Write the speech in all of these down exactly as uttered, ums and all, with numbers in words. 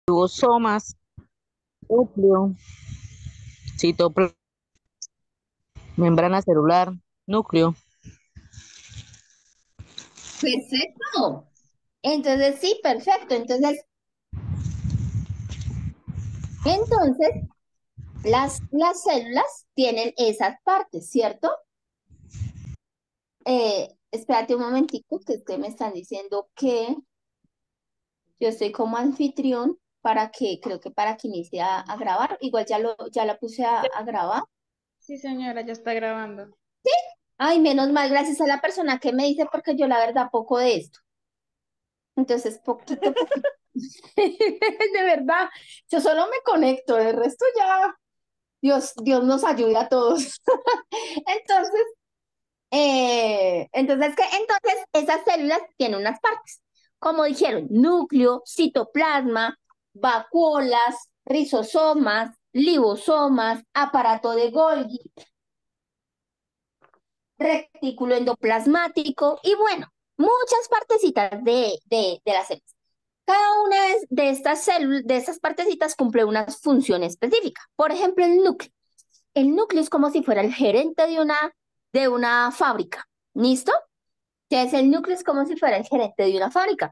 Ribosomas, núcleo, citoplasma, membrana celular, núcleo. Perfecto. Entonces, sí, perfecto. Entonces, entonces las, las células tienen esas partes, ¿cierto? Eh, espérate un momentico, que es que me están diciendo que yo estoy como anfitrión para que, creo que para que inicie a, a grabar. Igual ya lo, ya la puse a, Ya- a grabar. Sí, señora, ya está grabando. Ay, menos mal, gracias a la persona que me dice, porque yo la verdad poco de esto. Entonces, poquito, poquito. De verdad, yo solo me conecto, el resto ya, Dios, Dios nos ayude a todos. Entonces, eh, entonces, ¿qué? Entonces, esas células tienen unas partes, como dijeron, núcleo, citoplasma, vacuolas, rizosomas, libosomas, aparato de Golgi, retículo endoplasmático y bueno, muchas partecitas de, de, de las células. Cada una de, de estas células, de estas partecitas cumple una función específica. Por ejemplo, el núcleo. El núcleo es como si fuera el gerente de una, de una fábrica. ¿Listo? Entonces, el núcleo es como si fuera el gerente de una fábrica.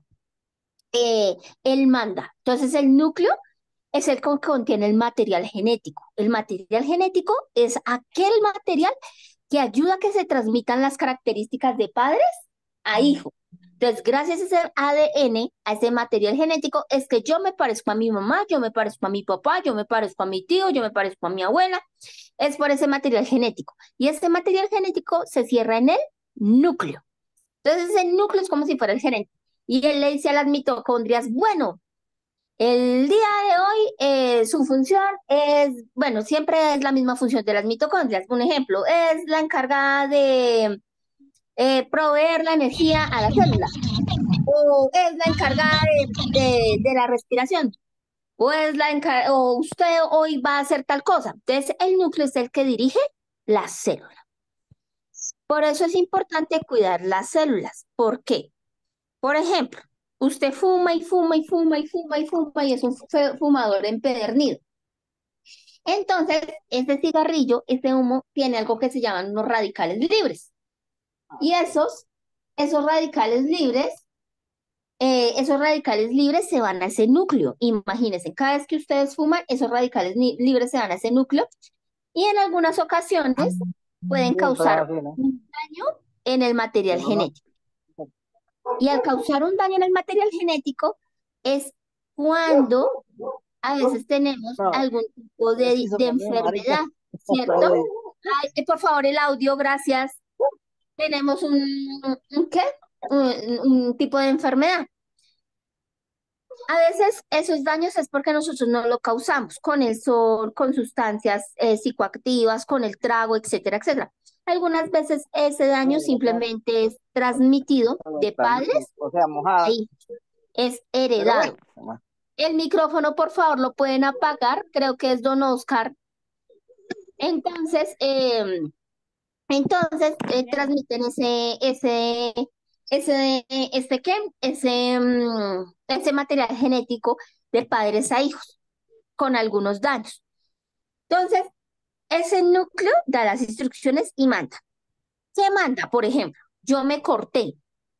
Eh, él manda. Entonces, el núcleo es el que contiene el material genético. El material genético es aquel material que ayuda a que se transmitan las características de padres a hijos. Entonces, gracias a ese A D N, a ese material genético, es que yo me parezco a mi mamá, yo me parezco a mi papá, yo me parezco a mi tío, yo me parezco a mi abuela. Es por ese material genético. Y este material genético se cierra en el núcleo. Entonces, ese núcleo es como si fuera el gerente. Y él le dice a las mitocondrias, bueno, el día de hoy eh, su función es, bueno, siempre es la misma función de las mitocondrias. Un ejemplo, es la encargada de eh, proveer la energía a la célula, o es la encargada de, de, de la respiración, o es la encar- o usted hoy va a hacer tal cosa. Entonces, el núcleo es el que dirige la célula. Por eso es importante cuidar las células. ¿Por qué? Por ejemplo, usted fuma y fuma y fuma y fuma y fuma y es un fu- fumador empedernido. Entonces, este cigarrillo, este humo, tiene algo que se llaman unos radicales libres. Y esos, esos radicales libres, eh, esos radicales libres se van a ese núcleo. Imagínense, cada vez que ustedes fuman, esos radicales ni- libres se van a ese núcleo y en algunas ocasiones pueden Bien, pero causar así, ¿no? un daño en el material Pero no. genético. Y al causar un daño en el material genético es cuando a veces tenemos No, algún tipo es de, que eso de también, marica. enfermedad, ¿cierto? Ay, eh, por favor, el audio, gracias. Tenemos un, un ¿qué? Un, un tipo de enfermedad. A veces esos daños es porque nosotros no lo causamos con el sol, con sustancias eh, psicoactivas, con el trago, etcétera, etcétera. Algunas veces ese daño simplemente es transmitido de padres O sea, a mojada. hijos, es Pero bueno. heredado. El micrófono, por favor, lo pueden apagar, creo que es don Oscar. Entonces, eh, entonces eh, transmiten ese, ese, ese, este qué, ese, mm, ese material genético de padres a hijos con algunos daños. Entonces, ese núcleo da las instrucciones y manda. ¿Qué manda? Por ejemplo, yo me corté,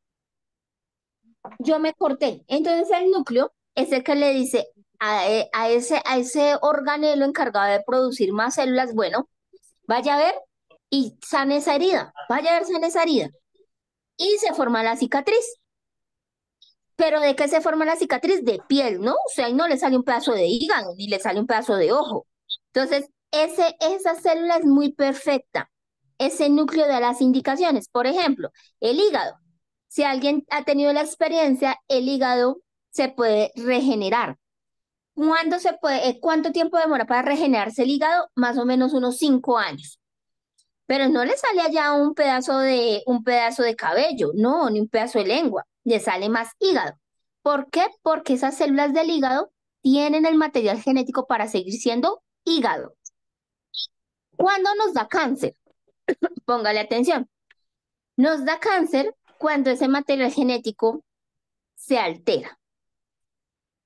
yo me corté. Entonces el núcleo es el que le dice a, eh, a ese, a ese organelo encargado de producir más células, bueno, vaya a ver y sane esa herida, vaya a ver, sane esa herida. Y se forma la cicatriz. Pero ¿de qué se forma la cicatriz? De piel, ¿no? O sea, ahí no le sale un pedazo de hígado, ni le sale un pedazo de ojo. Entonces, ese, esa célula es muy perfecta. Ese núcleo de las indicaciones. Por ejemplo, el hígado. Si alguien ha tenido la experiencia, el hígado se puede regenerar. ¿Cuándo se puede, eh, cuánto tiempo demora para regenerarse el hígado? Más o menos unos cinco años. Pero no le sale allá un pedazo de, un pedazo de cabello, no, ni un pedazo de lengua, le sale más hígado. ¿Por qué? Porque esas células del hígado tienen el material genético para seguir siendo hígado. ¿Cuándo nos da cáncer? Póngale atención. Nos da cáncer cuando ese material genético se altera.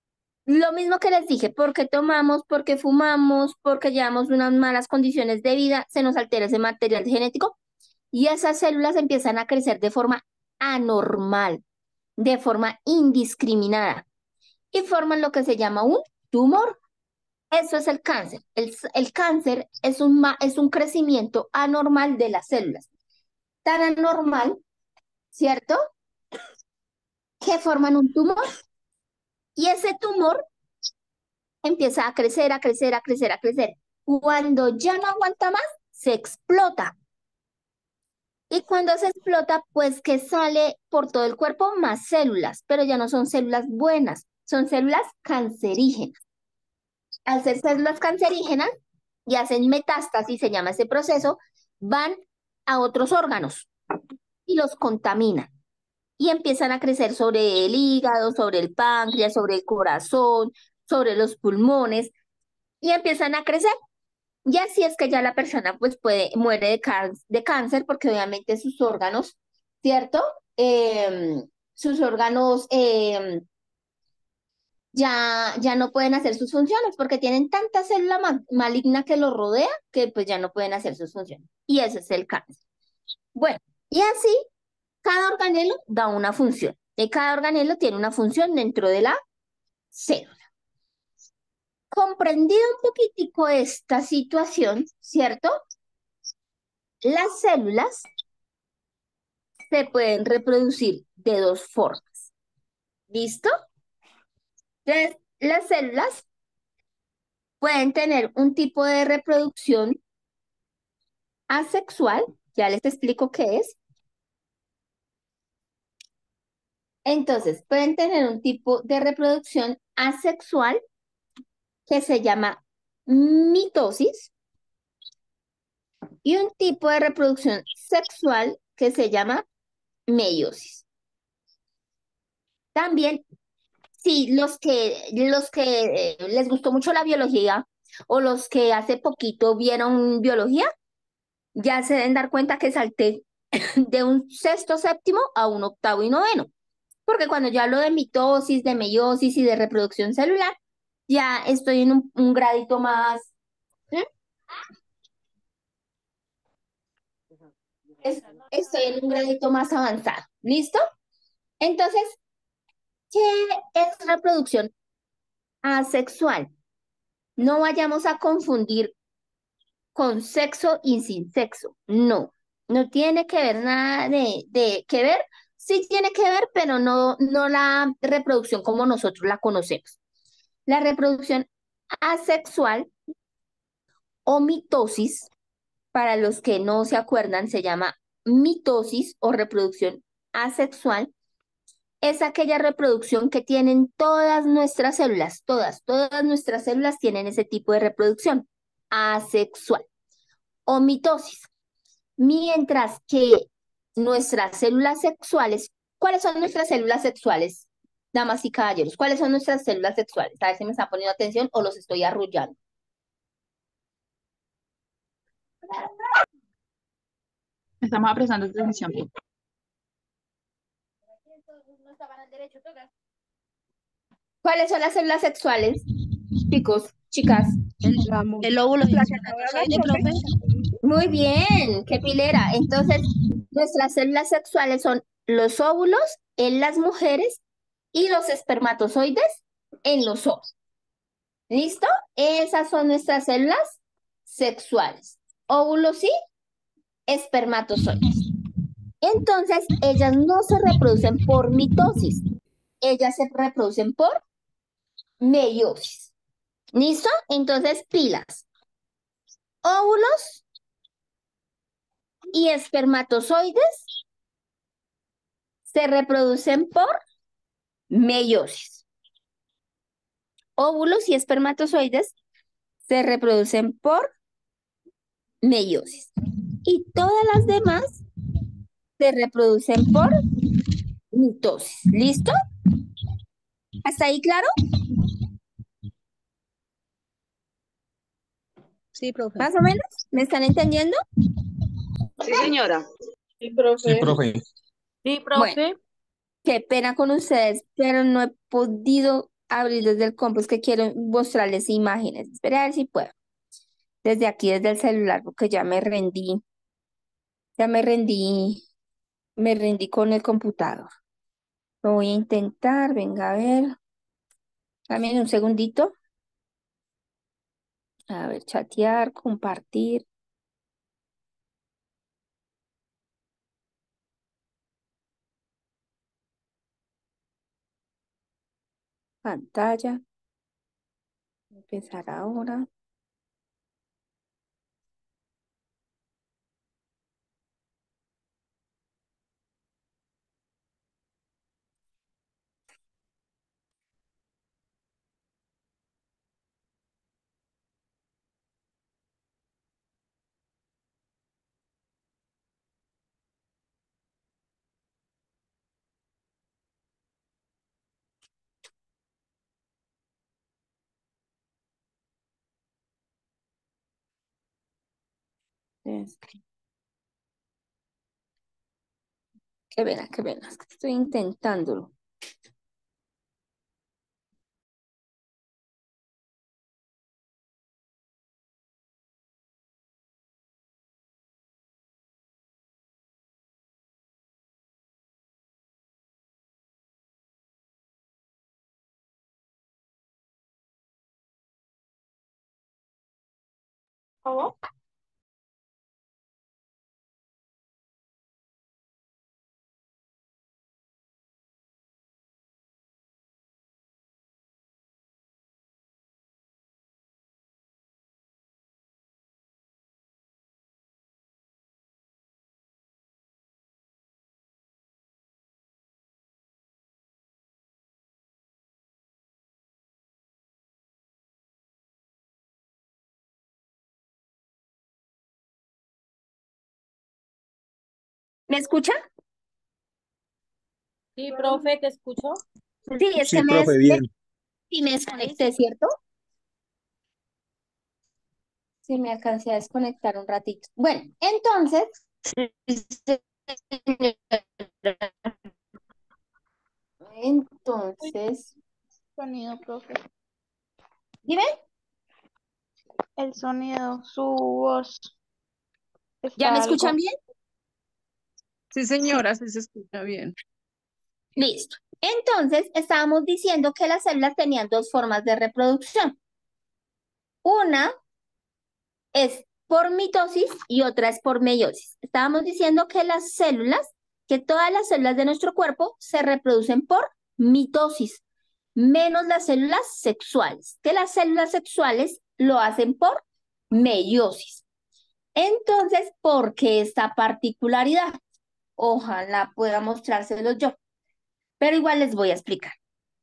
Lo mismo que les dije, porque tomamos, porque fumamos, porque llevamos unas malas condiciones de vida, se nos altera ese material genético y esas células empiezan a crecer de forma anormal, de forma indiscriminada y forman lo que se llama un tumor. Eso es el cáncer. El, el cáncer es un, ma- es un crecimiento anormal de las células. Tan anormal, ¿cierto? Que forman un tumor y ese tumor empieza a crecer, a crecer, a crecer, a crecer. Cuando ya no aguanta más, se explota. Y cuando se explota, pues que sale por todo el cuerpo más células, pero ya no son células buenas, son células cancerígenas. Al ser células cancerígenas y hacen metástasis, se llama ese proceso, van a otros órganos y los contaminan. Y empiezan a crecer sobre el hígado, sobre el páncreas, sobre el corazón, sobre los pulmones, y empiezan a crecer. Y así es que ya la persona pues puede, muere de, can- de cáncer porque obviamente sus órganos, ¿cierto? Em, sus órganos em, ya, ya no pueden hacer sus funciones porque tienen tanta célula ma- maligna que los rodea que pues ya no pueden hacer sus funciones. Y ese es el cáncer. Bueno, y así cada organelo da una función. Y cada organelo tiene una función dentro de la célula. Comprendido un poquitico esta situación, ¿cierto? Las células se pueden reproducir de dos formas. ¿Listo? Entonces, las células pueden tener un tipo de reproducción asexual, ya les explico qué es. Entonces, pueden tener un tipo de reproducción asexual que se llama mitosis y un tipo de reproducción sexual que se llama meiosis. También, sí, los que, los que eh, les gustó mucho la biología o los que hace poquito vieron biología, ya se deben dar cuenta que salté de un sexto séptimo a un octavo y noveno, porque cuando yo hablo de mitosis, de meiosis y de reproducción celular, ya estoy en un, un gradito más, ¿eh? Es- estoy en un gradito más avanzado. ¿Listo? Entonces, ¿qué es reproducción asexual? No vayamos a confundir con sexo y sin sexo. No, no tiene que ver nada de, de que ver. Sí tiene que ver, pero no, no la reproducción como nosotros la conocemos. La reproducción asexual o mitosis, para los que no se acuerdan, se llama mitosis o reproducción asexual. Es aquella reproducción que tienen todas nuestras células, todas, todas nuestras células tienen ese tipo de reproducción asexual o mitosis. Mientras que nuestras células sexuales, ¿cuáles son nuestras células sexuales, damas y caballeros? ¿Cuáles son nuestras células sexuales? A ver si me están poniendo atención o los estoy arrullando. Estamos prestando atención. ¿Cuáles son las células sexuales, chicos, chicas? El, el óvulo y el espermatozoide, profe. Muy bien, qué pilera. Entonces, nuestras células sexuales son los óvulos en las mujeres y los espermatozoides en los hombres. ¿Listo? Esas son nuestras células sexuales. Óvulos y espermatozoides. Entonces, ellas no se reproducen por mitosis, ellas se reproducen por meiosis. ¿Listo? Entonces, pilas. Óvulos y espermatozoides se reproducen por meiosis. Óvulos y espermatozoides se reproducen por meiosis. Y todas las demás se reproducen por mitosis. ¿Listo? ¿Hasta ahí claro? Sí, profe. ¿Más o menos? ¿Me están entendiendo? Sí, señora. Sí, profe. Sí, profe. Sí, Bueno, profe. qué pena con ustedes, pero no he podido abrir desde el compu, es que quiero mostrarles imágenes. Espera a ver si puedo. Desde aquí, desde el celular, porque ya me rendí. Ya me rendí, me rendí con el computador. Lo voy a intentar, venga a ver. Dame un segundito. A ver, chatear, compartir. Pantalla. Empezar ahora. Este, qué pena, qué pena. Es que estoy intentándolo. ¿Cómo? ¿Me escuchan? Sí, profe, te escucho. Sí, es Sí, que me, profe, des- me, bien. sí me desconecté, ¿cierto? Sí, me alcancé a desconectar un ratito. Bueno, entonces, entonces, Sonido, profe. dime, El sonido, su voz ¿ya me está escuchan algo. bien? Sí, señora, sí se escucha bien. Listo. Entonces, estábamos diciendo que las células tenían dos formas de reproducción. Una es por mitosis y otra es por meiosis. Estábamos diciendo que las células, que todas las células de nuestro cuerpo se reproducen por mitosis, menos las células sexuales, que las células sexuales lo hacen por meiosis. Entonces, ¿por qué esta particularidad? Ojalá pueda mostrárselos yo, pero igual les voy a explicar.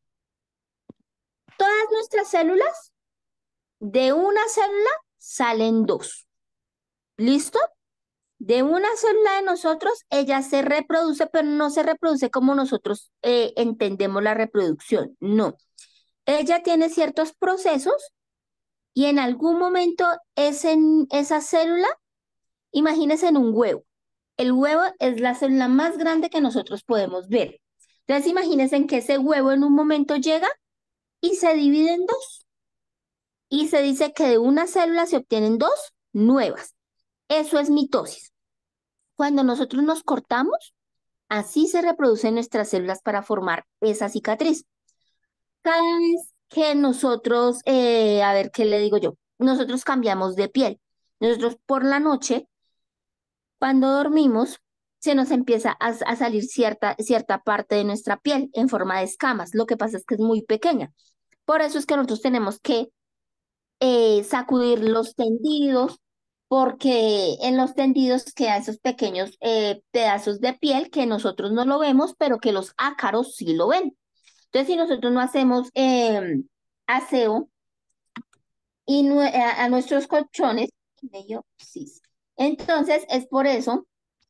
Todas nuestras células, de una célula salen dos. ¿Listo? De una célula de nosotros, ella se reproduce, pero no se reproduce como nosotros eh, entendemos la reproducción. No. Ella tiene ciertos procesos y en algún momento es en esa célula, imagínense en un huevo. El huevo es la célula más grande que nosotros podemos ver. Entonces, imagínense en que ese huevo en un momento llega y se divide en dos. Y se dice que de una célula se obtienen dos nuevas. Eso es mitosis. Cuando nosotros nos cortamos, así se reproducen nuestras células para formar esa cicatriz. Cada vez que nosotros, eh, a ver, ¿qué le digo yo? Nosotros cambiamos de piel. Nosotros por la noche, cuando dormimos, se nos empieza a, a salir cierta, cierta parte de nuestra piel en forma de escamas. Lo que pasa es que es muy pequeña. Por eso es que nosotros tenemos que eh, sacudir los tendidos, porque en los tendidos quedan esos pequeños eh, pedazos de piel que nosotros no lo vemos, pero que los ácaros sí lo ven. Entonces, si nosotros no hacemos eh, aseo y nue- a, a nuestros colchones, meiosis. Entonces, es por eso,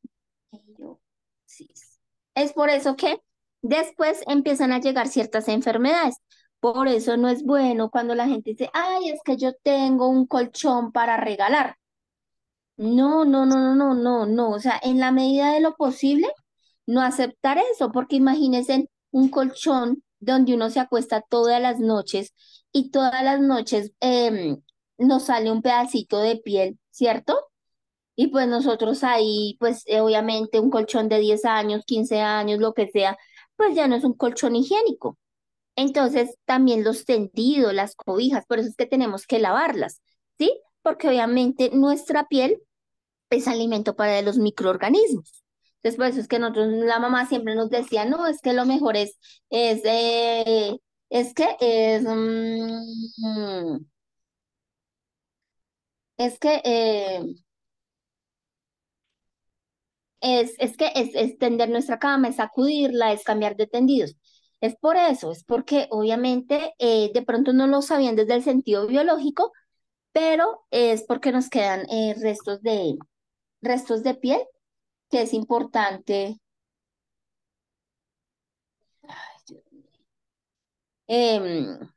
meiosis. Es por eso que después empiezan a llegar ciertas enfermedades. Por eso no es bueno cuando la gente dice, ay, es que yo tengo un colchón para regalar. No, no, no, no, no, no, no. O sea, en la medida de lo posible, no aceptar eso, porque imagínense un colchón donde uno se acuesta todas las noches y todas las noches em, nos sale un pedacito de piel, ¿cierto? Y pues nosotros ahí, pues eh, obviamente un colchón de diez años, quince años, lo que sea, pues ya no es un colchón higiénico. Entonces también los tendidos, las cobijas, por eso es que tenemos que lavarlas, ¿sí? Porque obviamente nuestra piel es alimento para los microorganismos. Entonces, por eso es que nosotros, la mamá siempre nos decía, no, es que lo mejor es, es, eh, es que es, mm, es que, eh, es, es que es, es tender nuestra cama, es sacudirla, es cambiar de tendidos. Es por eso, es porque obviamente eh, de pronto no lo sabían desde el sentido biológico, pero es porque nos quedan eh, restos de, restos de piel, que es importante. em,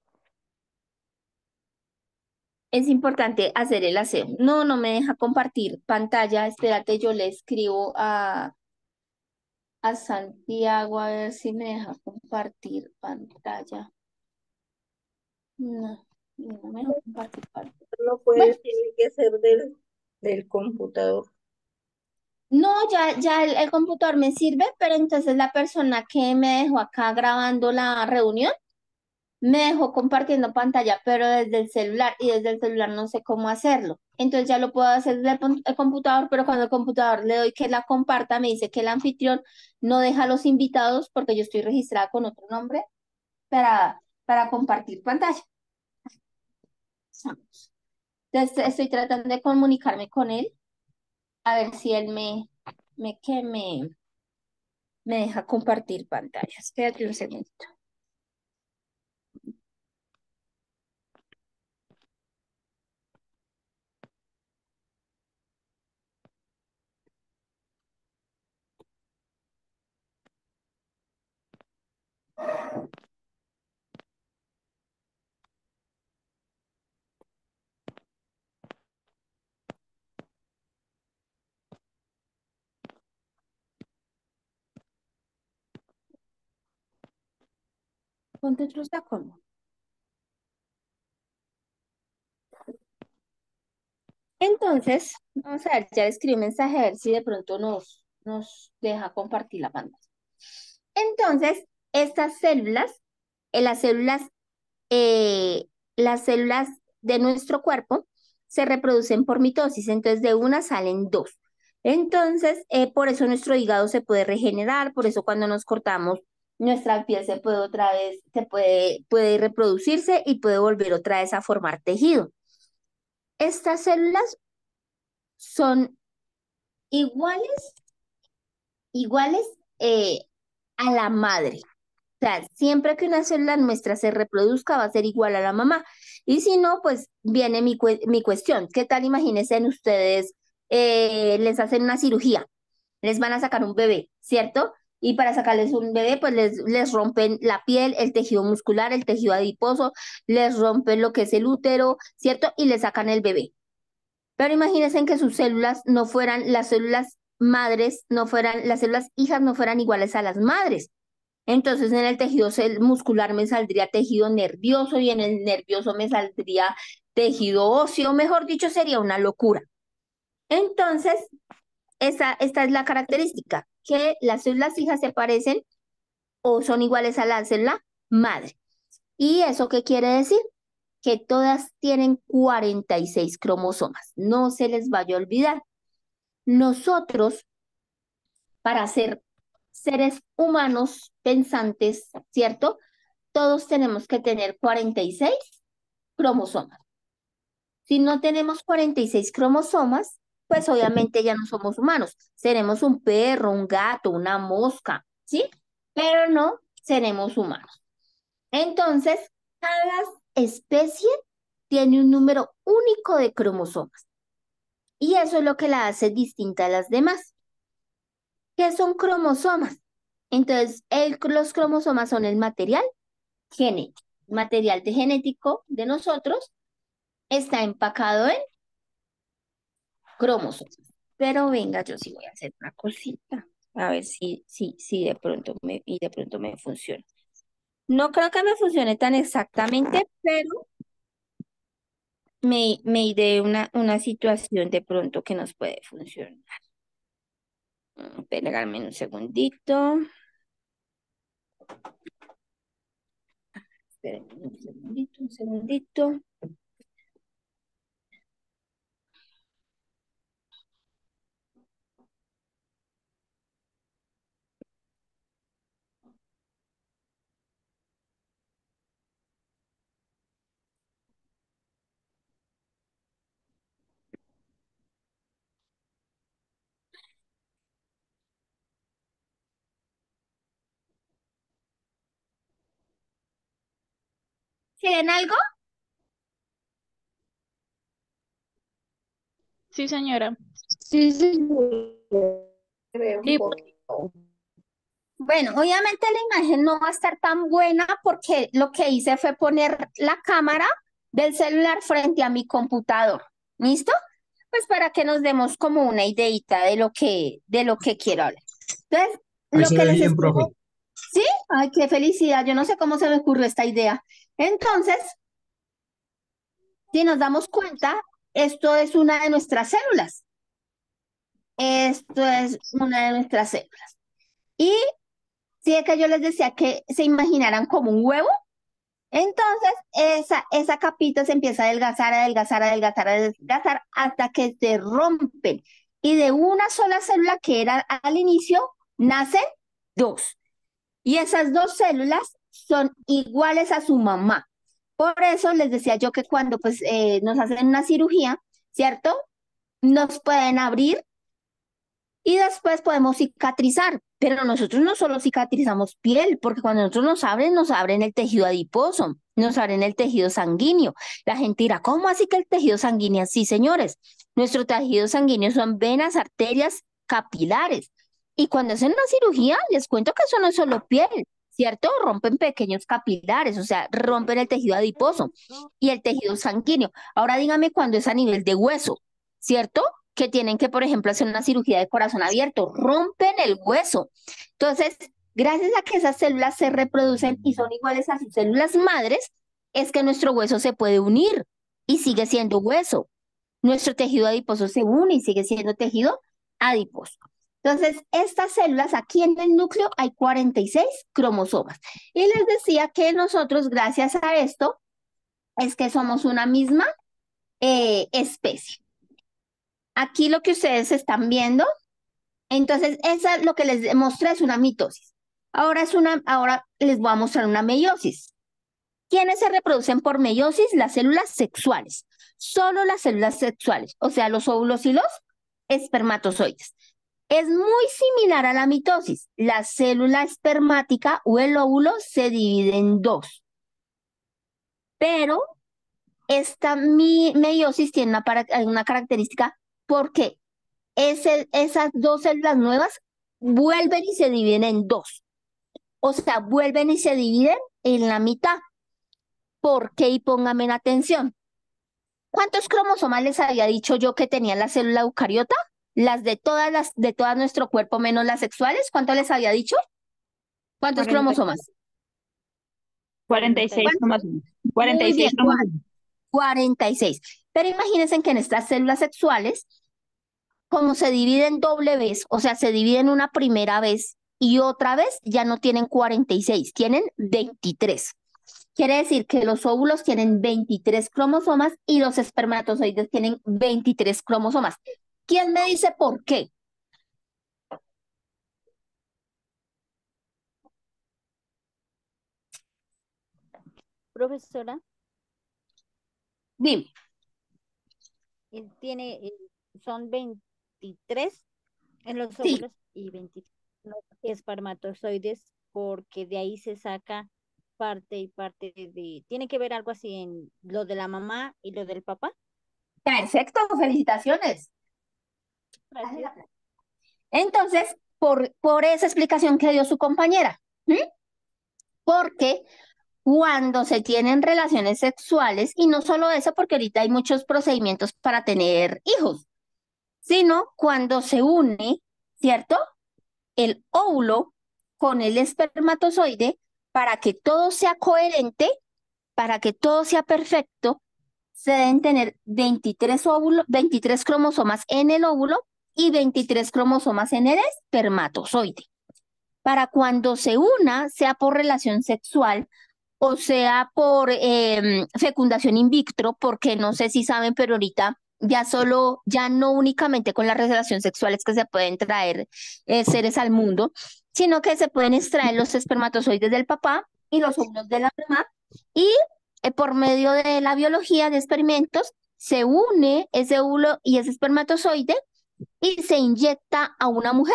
Es importante hacer el aseo. No, no me deja compartir pantalla. Espérate, yo le escribo a, a Santiago a ver si me deja compartir pantalla. No, no me deja compartir pantalla. No Bueno, puede, tiene que ser del, del computador. no, ya, ya el, el computador me sirve, pero entonces la persona que me dejó acá grabando la reunión me dejó compartiendo pantalla, pero desde el celular y desde el celular no sé cómo hacerlo. Entonces ya lo puedo hacer desde el, pon- el computador, pero cuando el computador le doy que la comparta, me dice que el anfitrión no deja a los invitados porque yo estoy registrada con otro nombre para, para compartir pantalla. Entonces estoy tratando de comunicarme con él a ver si él me, me, que me, me deja compartir pantalla. Espérate un segundo. Ponte otros tacones. Entonces, vamos a ver, ya le escribí un mensaje a ver si de pronto nos, nos deja compartir la pantalla. Entonces, estas células, eh, las células, eh, las células de nuestro cuerpo se reproducen por mitosis, entonces de una salen dos. Entonces, eh, por eso nuestro hígado se puede regenerar, por eso cuando nos cortamos, nuestra piel se puede otra vez, se puede, puede reproducirse y puede volver otra vez a formar tejido. Estas células son iguales, iguales eh, a la madre. O sea, siempre que una célula nuestra se reproduzca va a ser igual a la mamá. Y si no, pues viene mi, cue- mi cuestión. ¿Qué tal? Imagínense en ustedes, eh, les hacen una cirugía, les van a sacar un bebé, ¿cierto? Y para sacarles un bebé, pues les, les rompen la piel, el tejido muscular, el tejido adiposo, les rompen lo que es el útero, ¿cierto? Y le sacan el bebé. Pero imagínense que sus células no fueran, las células madres no fueran, las células hijas no fueran iguales a las madres. Entonces en el tejido cel- muscular me saldría tejido nervioso y en el nervioso me saldría tejido óseo, mejor dicho, sería una locura. Entonces, esa, esta es la característica, que las células hijas se parecen o son iguales a la célula madre. ¿Y eso qué quiere decir? Que todas tienen cuarenta y seis cromosomas. No se les vaya a olvidar. Nosotros, para ser seres humanos pensantes, ¿cierto? Todos tenemos que tener cuarenta y seis cromosomas. Si no tenemos cuarenta y seis cromosomas, pues obviamente ya no somos humanos. Seremos un perro, un gato, una mosca, ¿sí? Pero no seremos humanos. Entonces, cada especie tiene un número único de cromosomas. Y eso es lo que la hace distinta a las demás. ¿Qué son cromosomas? Entonces, el- los cromosomas son el material genético. Material de genético de nosotros está empacado en cromosomas. Pero venga, yo sí voy a hacer una cosita. A ver si, si, si de pronto me, y de pronto me funciona. No creo que me funcione tan exactamente, pero me, me iré una, una situación de pronto que nos puede funcionar. Mm, Pegarme un segundito. Espérenme un segundito, un segundito. ¿Quieren algo? Sí, señora. Sí, señora. Creo un Sí, poco. bueno, obviamente la imagen no va a estar tan buena porque lo que hice fue poner la cámara del celular frente a mi computador. ¿Listo? Pues para que nos demos como una ideita de lo que, de lo que quiero hablar. Entonces, Ahí lo se que ve les bien, profe. explico, ¿sí? Ay, qué felicidad. Yo no sé cómo se me ocurrió esta idea. Entonces, si nos damos cuenta, esto es una de nuestras células. Esto es una de nuestras células. Y si es que yo les decía que se imaginaran como un huevo, entonces esa, esa capita se empieza a adelgazar, a adelgazar, a adelgazar, a adelgazar hasta que se rompen. Y de una sola célula que era al inicio, nacen dos. Y esas dos células son iguales a su mamá. Por eso les decía yo que cuando pues eh, nos hacen una cirugía, ¿cierto? Nos pueden abrir y después podemos cicatrizar, pero nosotros no solo cicatrizamos piel, porque cuando nosotros nos abren, nos abren el tejido adiposo, nos abren el tejido sanguíneo. La gente dirá, ¿cómo así que el tejido sanguíneo? Sí, señores, nuestro tejido sanguíneo son venas, arterias, capilares. Y cuando hacen una cirugía, les cuento que eso no es solo piel, ¿cierto? Rompen pequeños capilares, o sea, rompen el tejido adiposo y el tejido sanguíneo. Ahora dígame cuando es a nivel de hueso, ¿cierto? Que tienen que, por ejemplo, hacer una cirugía de corazón abierto, rompen el hueso. Entonces, gracias a que esas células se reproducen y son iguales a sus células madres, es que nuestro hueso se puede unir y sigue siendo hueso. Nuestro tejido adiposo se une y sigue siendo tejido adiposo. Entonces, estas células, aquí en el núcleo hay cuarenta y seis cromosomas. Y les decía que nosotros, gracias a esto, es que somos una misma eh, especie. Aquí lo que ustedes están viendo, entonces esa lo que les mostré es una mitosis. Ahora es una, ahora les voy a mostrar una meiosis. ¿Quiénes se reproducen por meiosis? Las células sexuales. Solo las células sexuales, o sea, los óvulos y los espermatozoides. Es muy similar a la mitosis. La célula espermática o el óvulo se divide en dos. Pero esta mi, meiosis tiene una, para, una característica porque ese, esas dos células nuevas vuelven y se dividen en dos. O sea, vuelven y se dividen en la mitad. ¿Por qué? Y pónganme en atención. ¿Cuántos cromosomas les había dicho yo que tenía la célula eucariota? Las de todas las de todo nuestro cuerpo menos las sexuales. ¿Cuánto les había dicho? ¿Cuántos cuarenta. cromosomas? cuarenta y seis ¿Cuántos? más uno. cuarenta y Muy bien, seis más uno. cuarenta y seis. Pero imagínense que en estas células sexuales, como se dividen doble vez, o sea, se dividen una primera vez y otra vez, ya no tienen cuarenta y seis, tienen veintitrés. Quiere decir que los óvulos tienen veintitrés cromosomas y los espermatozoides tienen veintitrés cromosomas. ¿Quién me dice por qué? Profesora, Dime. él tiene, eh, son veintitrés en los Sí, óvulos y veintitrés en los espermatozoides, porque de ahí se saca parte y parte de, tiene que ver algo así en lo de la mamá y lo del papá. perfecto, felicitaciones. Gracias. Entonces, por, por esa explicación que dio su compañera, ¿sí? Porque cuando se tienen relaciones sexuales, y no solo eso, porque ahorita hay muchos procedimientos para tener hijos, sino cuando se une, ¿cierto? El óvulo con el espermatozoide para que todo sea coherente, para que todo sea perfecto, se deben tener veintitrés óvulos, veintitrés cromosomas en el óvulo y veintitrés cromosomas en el espermatozoide. Para cuando se una, sea por relación sexual o sea por eh, fecundación in vitro, porque no sé si saben, pero ahorita ya solo, ya no únicamente con la relación sexual es que se pueden traer eh, seres al mundo, sino que se pueden extraer los espermatozoides del papá y los óvulos de la mamá, y eh, por medio de la biología de experimentos se une ese óvulo y ese espermatozoide y se inyecta a una mujer.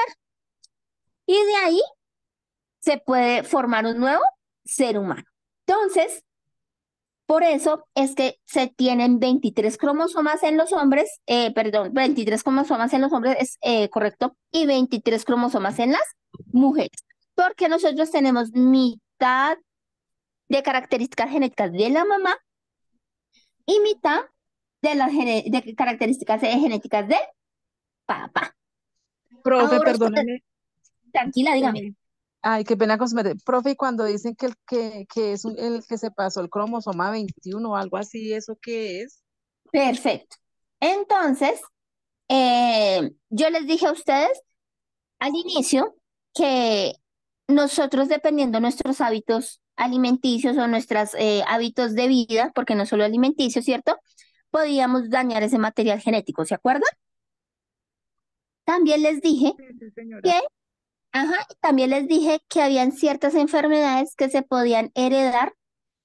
Y de ahí se puede formar un nuevo ser humano. Entonces, por eso es que se tienen veintitrés cromosomas en los hombres, eh, perdón, veintitrés cromosomas en los hombres, es eh, correcto, y veintitrés cromosomas en las mujeres, porque nosotros tenemos mitad de características genéticas de la mamá y mitad de las gene- de características eh, genéticas del papá. Profe, Ahora usted, perdóname. tranquila, dígame. eh, ay, qué pena con su merced. Profe, y cuando dicen que el que, que es un- el que se pasó el cromosoma veintiuno o algo así, ¿eso qué es? Perfecto. Entonces, eh, yo les dije a ustedes al inicio que nosotros, dependiendo de nuestros hábitos alimenticios o nuestros eh, hábitos de vida, porque no solo alimenticios, ¿cierto? Podíamos dañar ese material genético, ¿se acuerdan? También les dije Sí, sí, señora. que, ajá, también les dije que habían ciertas enfermedades que se podían heredar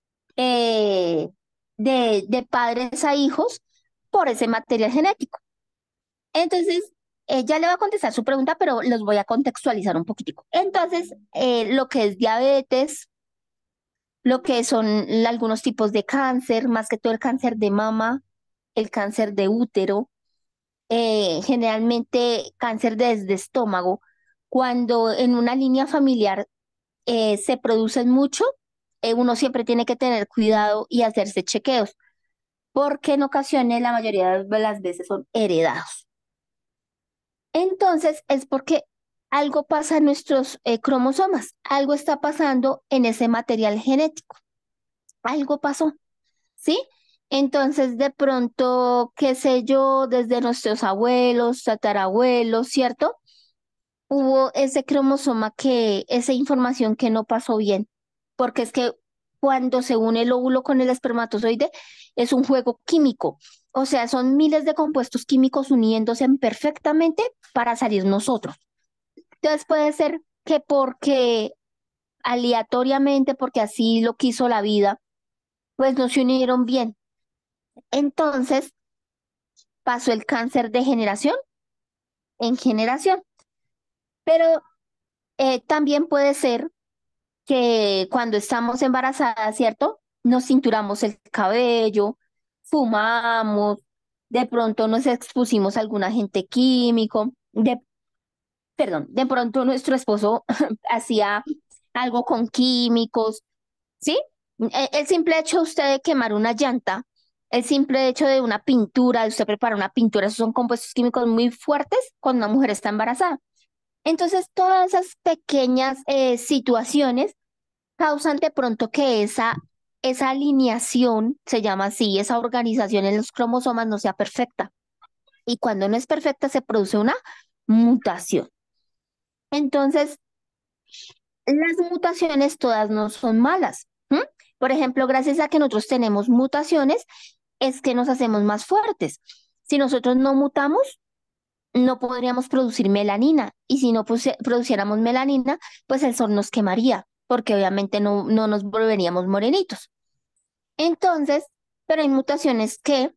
eh, de, de padres a hijos por ese material genético. Entonces, eh, ya le voy a contestar su pregunta, pero los voy a contextualizar un poquitico. Entonces, eh, lo que es diabetes, lo que son la- algunos tipos de cáncer, más que todo el cáncer de mama, el cáncer de útero, eh, generalmente cáncer desde estómago, cuando en una línea familiar eh, se producen mucho, eh, uno siempre tiene que tener cuidado y hacerse chequeos, porque en ocasiones la mayoría de las veces son heredados. Entonces es porque algo pasa en nuestros eh, cromosomas, algo está pasando en ese material genético, algo pasó, ¿sí? Entonces de pronto, qué sé yo, desde nuestros abuelos, tatarabuelos, ¿cierto? Hubo ese cromosoma que, esa información que no pasó bien, porque es que cuando se une el óvulo con el espermatozoide es un juego químico, o sea, son miles de compuestos químicos uniéndose perfectamente para salir nosotros. Entonces puede ser que porque aleatoriamente, porque así lo quiso la vida, pues no se unieron bien. Entonces pasó el cáncer de generación en generación, pero eh, también puede ser que cuando estamos embarazadas, ¿cierto? Nos cinturamos el cabello, fumamos, de pronto nos expusimos a algún agente químico, de, perdón, de pronto nuestro esposo hacía algo con químicos, ¿sí? E- El simple hecho de usted de quemar una llanta, el simple hecho de una pintura, de usted preparar una pintura, esos son compuestos químicos muy fuertes cuando una mujer está embarazada. Entonces, todas esas pequeñas eh, situaciones causan de pronto que esa, esa alineación, se llama así, esa organización en los cromosomas no sea perfecta. Y cuando no es perfecta, se produce una mutación. Entonces, las mutaciones todas no son malas. ¿M? Por ejemplo, gracias a que nosotros tenemos mutaciones, es que nos hacemos más fuertes. Si nosotros no mutamos, no podríamos producir melanina. Y si no puse- produciéramos melanina, pues el sol nos quemaría, porque obviamente no, no nos volveríamos morenitos. Entonces, pero hay mutaciones que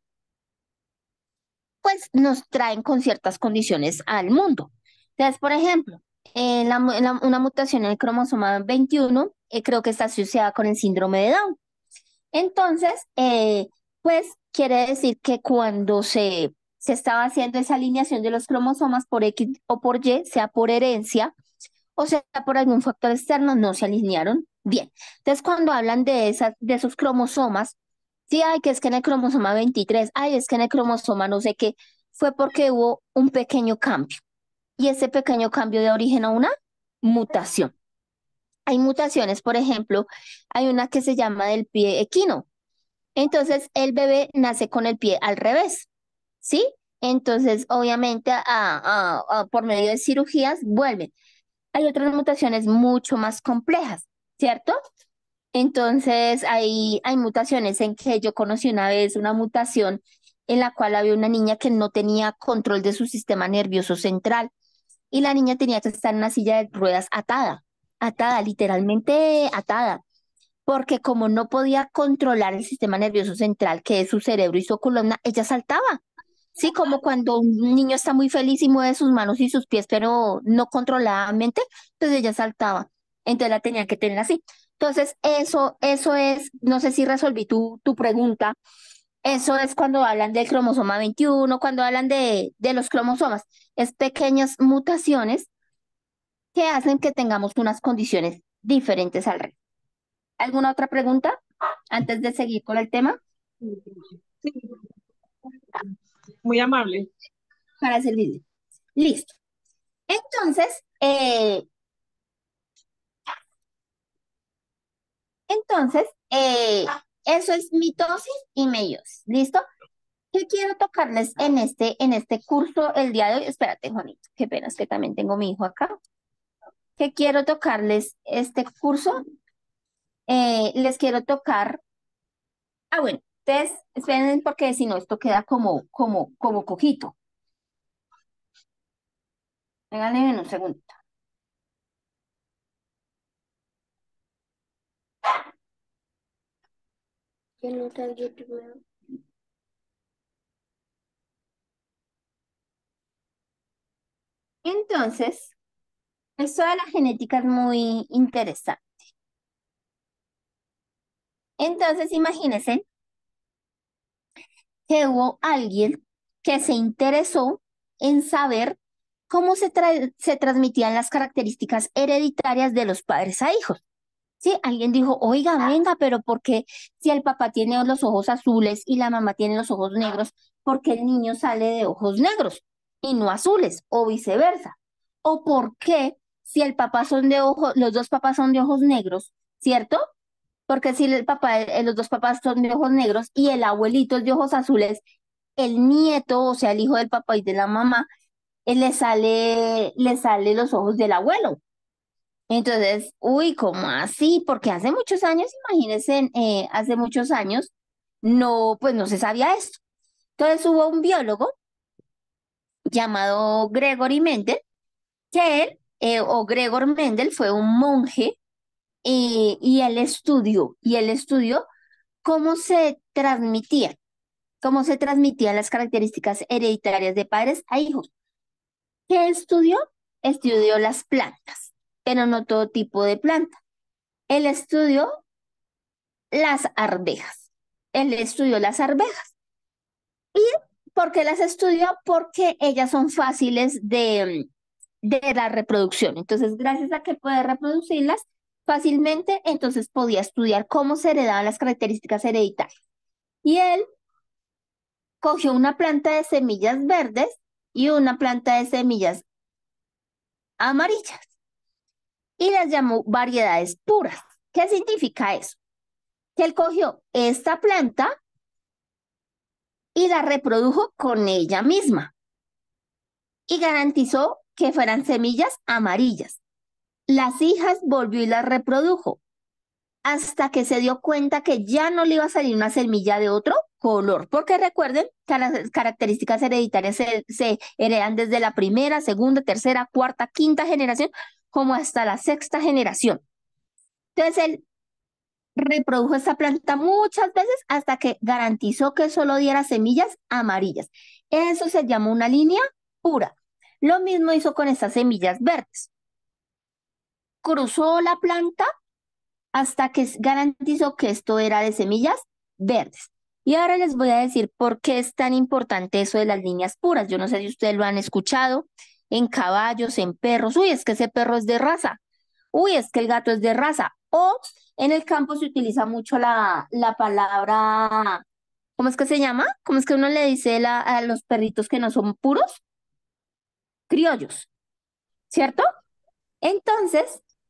pues nos traen con ciertas condiciones al mundo. Entonces, por ejemplo, eh, la mu- la- una mutación en el cromosoma veintiuno eh, creo que está asociada con el síndrome de Down. Entonces, eh, pues quiere decir que cuando se, se estaba haciendo esa alineación de los cromosomas por X o por Y, sea por herencia o sea por algún factor externo, no se alinearon bien. Entonces, cuando hablan de esas, de esos cromosomas, sí, ay, que es que en el cromosoma veintitrés, ay, es que en el cromosoma no sé qué, fue porque hubo un pequeño cambio. Y ese pequeño cambio de origen a una mutación. Hay mutaciones, por ejemplo, hay una que se llama del pie equino. Entonces, el bebé nace con el pie al revés, ¿sí? Entonces, obviamente, a- a- a- por medio de cirugías vuelve. Hay otras mutaciones mucho más complejas, ¿cierto? Entonces, hay, hay mutaciones en que yo conocí una vez una mutación en la cual había una niña que no tenía control de su sistema nervioso central y la niña tenía que estar en una silla de ruedas atada, atada, literalmente atada, porque como no podía controlar el sistema nervioso central, que es su cerebro y su columna, ella saltaba. Sí, como cuando un niño está muy feliz y mueve sus manos y sus pies, pero no controladamente, entonces ella saltaba. Entonces la tenían que tener así. Entonces, eso, eso es, no sé si resolví tu, tu pregunta, eso es cuando hablan del cromosoma veintiuno, cuando hablan de, de los cromosomas, es pequeñas mutaciones que hacen que tengamos unas condiciones diferentes al resto. ¿Alguna otra pregunta antes de seguir con el tema? Sí, muy amable. Para servirle. Listo. Entonces, eh, entonces, eh, eso es mitosis y meiosis. ¿Listo? ¿Qué quiero tocarles en este, en este curso el día de hoy? Espérate, Juanito, qué pena, es que también tengo mi hijo acá. ¿Qué quiero tocarles este curso? Eh, les quiero tocar. Ah, bueno, ustedes esperen porque si no, esto queda como, como, como cojito. Véanme un segundo. ¿Qué notas yo tuve? Entonces, esto de la genética es muy interesante. Entonces, imagínense que hubo alguien que se interesó en saber cómo se, tra- se transmitían las características hereditarias de los padres a hijos. Sí, alguien dijo, oiga, venga, pero ¿por qué si el papá tiene los ojos azules y la mamá tiene los ojos negros, por qué el niño sale de ojos negros y no azules o viceversa? ¿O por qué si el papá son de ojos, los dos papás son de ojos negros, ¿cierto? Porque si el papá, eh, los dos papás son de ojos negros y el abuelito es de ojos azules, el nieto, o sea, el hijo del papá y de la mamá, eh, le sale, le sale los ojos del abuelo. Entonces, uy, ¿cómo así? Porque hace muchos años, imagínense, eh, hace muchos años, no, pues no se sabía esto. Entonces hubo un biólogo llamado Gregory Mendel, que él, eh, o Gregor Mendel, fue un monje eh, y él estudió, y él estudió cómo se transmitían, cómo se transmitían las características hereditarias de padres a hijos. ¿Qué estudió? Estudió las plantas, pero no todo tipo de planta. Él estudió las arvejas. Él estudió las arvejas. ¿Y por qué las estudió? Porque ellas son fáciles de, de la reproducción. Entonces, gracias a que puede reproducirlas fácilmente, entonces podía estudiar cómo se heredaban las características hereditarias. Y él cogió una planta de semillas verdes y una planta de semillas amarillas y las llamó variedades puras. ¿Qué significa eso? Que él cogió esta planta y la reprodujo con ella misma y garantizó que fueran semillas amarillas. Las hijas volvió y las reprodujo hasta que se dio cuenta que ya no le iba a salir una semilla de otro color, porque recuerden que las características hereditarias se, se heredan desde la primera, segunda, tercera, cuarta, quinta generación, como hasta la sexta generación. Entonces él reprodujo esta planta muchas veces hasta que garantizó que solo diera semillas amarillas. Eso se llama una línea pura. Lo mismo hizo con estas semillas verdes. Cruzó la planta hasta que garantizó que esto era de semillas verdes. Y ahora les voy a decir por qué es tan importante eso de las líneas puras. Yo no sé si ustedes lo han escuchado en caballos, en perros. Uy, es que ese perro es de raza. Uy, es que el gato es de raza. O en el campo se utiliza mucho la, la palabra, ¿cómo es que se llama? ¿Cómo es que uno le dice la- a los perritos que no son puros? Criollos, ¿cierto? Entonces,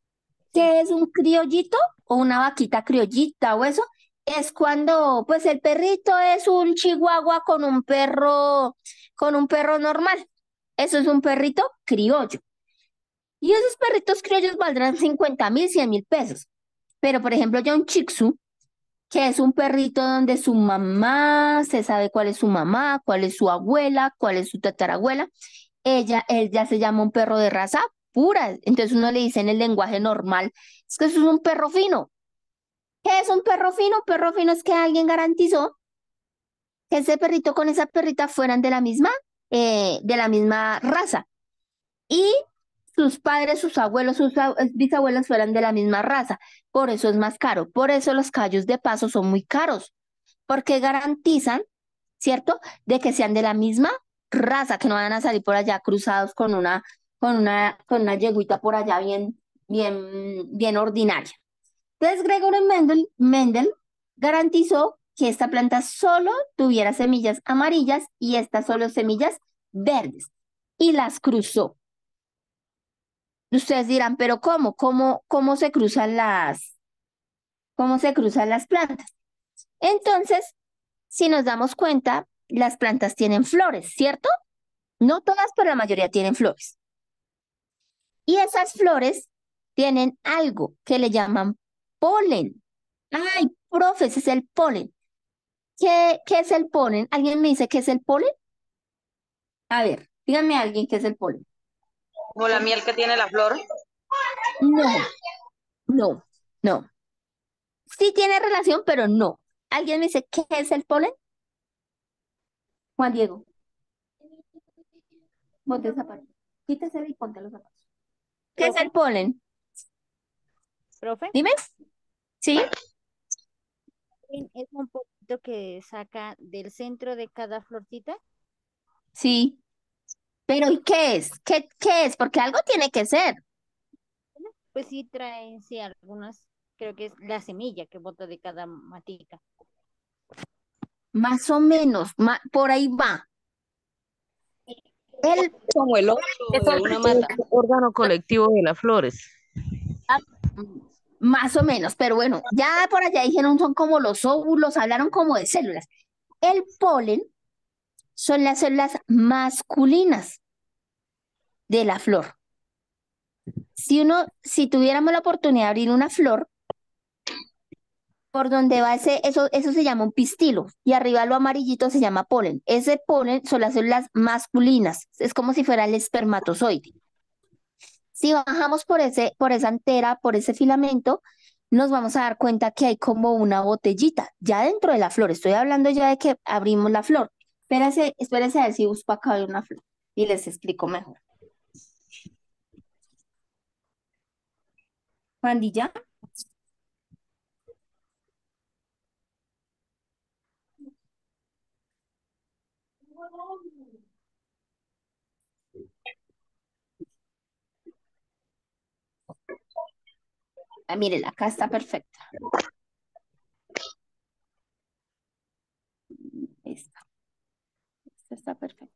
¿Qué es un criollito o una vaquita criollita o eso? Es cuando, pues el perrito es un chihuahua con un perro, con un perro normal. Eso es un perrito criollo. Y esos perritos criollos valdrán cincuenta mil, cien mil pesos. Pero, por ejemplo, ya un Shih Tzu, que es un perrito donde su mamá, se sabe cuál es su mamá, cuál es su abuela, cuál es su tatarabuela, ella, él ya se llama un perro de raza pura. Entonces uno le dice en el lenguaje normal, es que eso es un perro fino. ¿Qué es un perro fino? Un perro fino es que alguien garantizó que ese perrito con esa perrita fueran de la misma, eh, de la misma raza. Y sus padres, sus abuelos, sus a- bisabuelos fueran de la misma raza. Por eso es más caro. Por eso los caballos de paso son muy caros. Porque garantizan, ¿cierto? De que sean de la misma raza, que no van a salir por allá cruzados con una, con una, con una yeguita por allá bien, bien, bien ordinaria. Entonces, Gregory Mendel, Mendel garantizó que esta planta solo tuviera semillas amarillas y estas solo semillas verdes. Y las cruzó. Ustedes dirán, pero ¿cómo? ¿Cómo, cómo se cruzan las, cómo se cruzan las plantas? Entonces, si nos damos cuenta, las plantas tienen flores, ¿cierto? No todas, pero la mayoría tienen flores. Y esas flores tienen algo que le llaman polen. Ay, profe, ese es el polen. ¿Qué, qué es el polen? ¿Alguien me dice qué es el polen? A ver, díganme a alguien qué es el polen. Como la miel que tiene la flor. No, no, no. Sí tiene relación, pero no. ¿Alguien me dice qué es el polen? Juan Diego, ponte el zapato. Quítese y ponte los zapatos. ¿Qué es el polen? Profe, Dime. ¿Sí? es un poquito que saca del centro de cada florcita. Sí. Pero ¿y qué es? ¿Qué, qué es? Porque algo tiene que ser. Pues sí trae, sí, algunas, creo que es la semilla que bota de cada matica. Más o menos, ma- por ahí va. El, Como el óvulo de una mata. Órgano colectivo de las flores. más o menos, pero bueno, ya por allá dijeron son como los óvulos, hablaron como de células. El polen son las células masculinas de la flor. Si uno, si tuviéramos la oportunidad de abrir una flor, por donde va ese, eso, eso se llama un pistilo, y arriba lo amarillito se llama polen. Ese polen son las células masculinas, es como si fuera el espermatozoide. Si bajamos por ese, por esa antera, por ese filamento, nos vamos a dar cuenta que hay como una botellita, ya dentro de la flor. Estoy hablando ya de que abrimos la flor. Espérense, espérense a ver si busco acá una flor y les explico mejor. Pandilla. Ah, miren, acá está perfecta. Esta, esta está perfecta.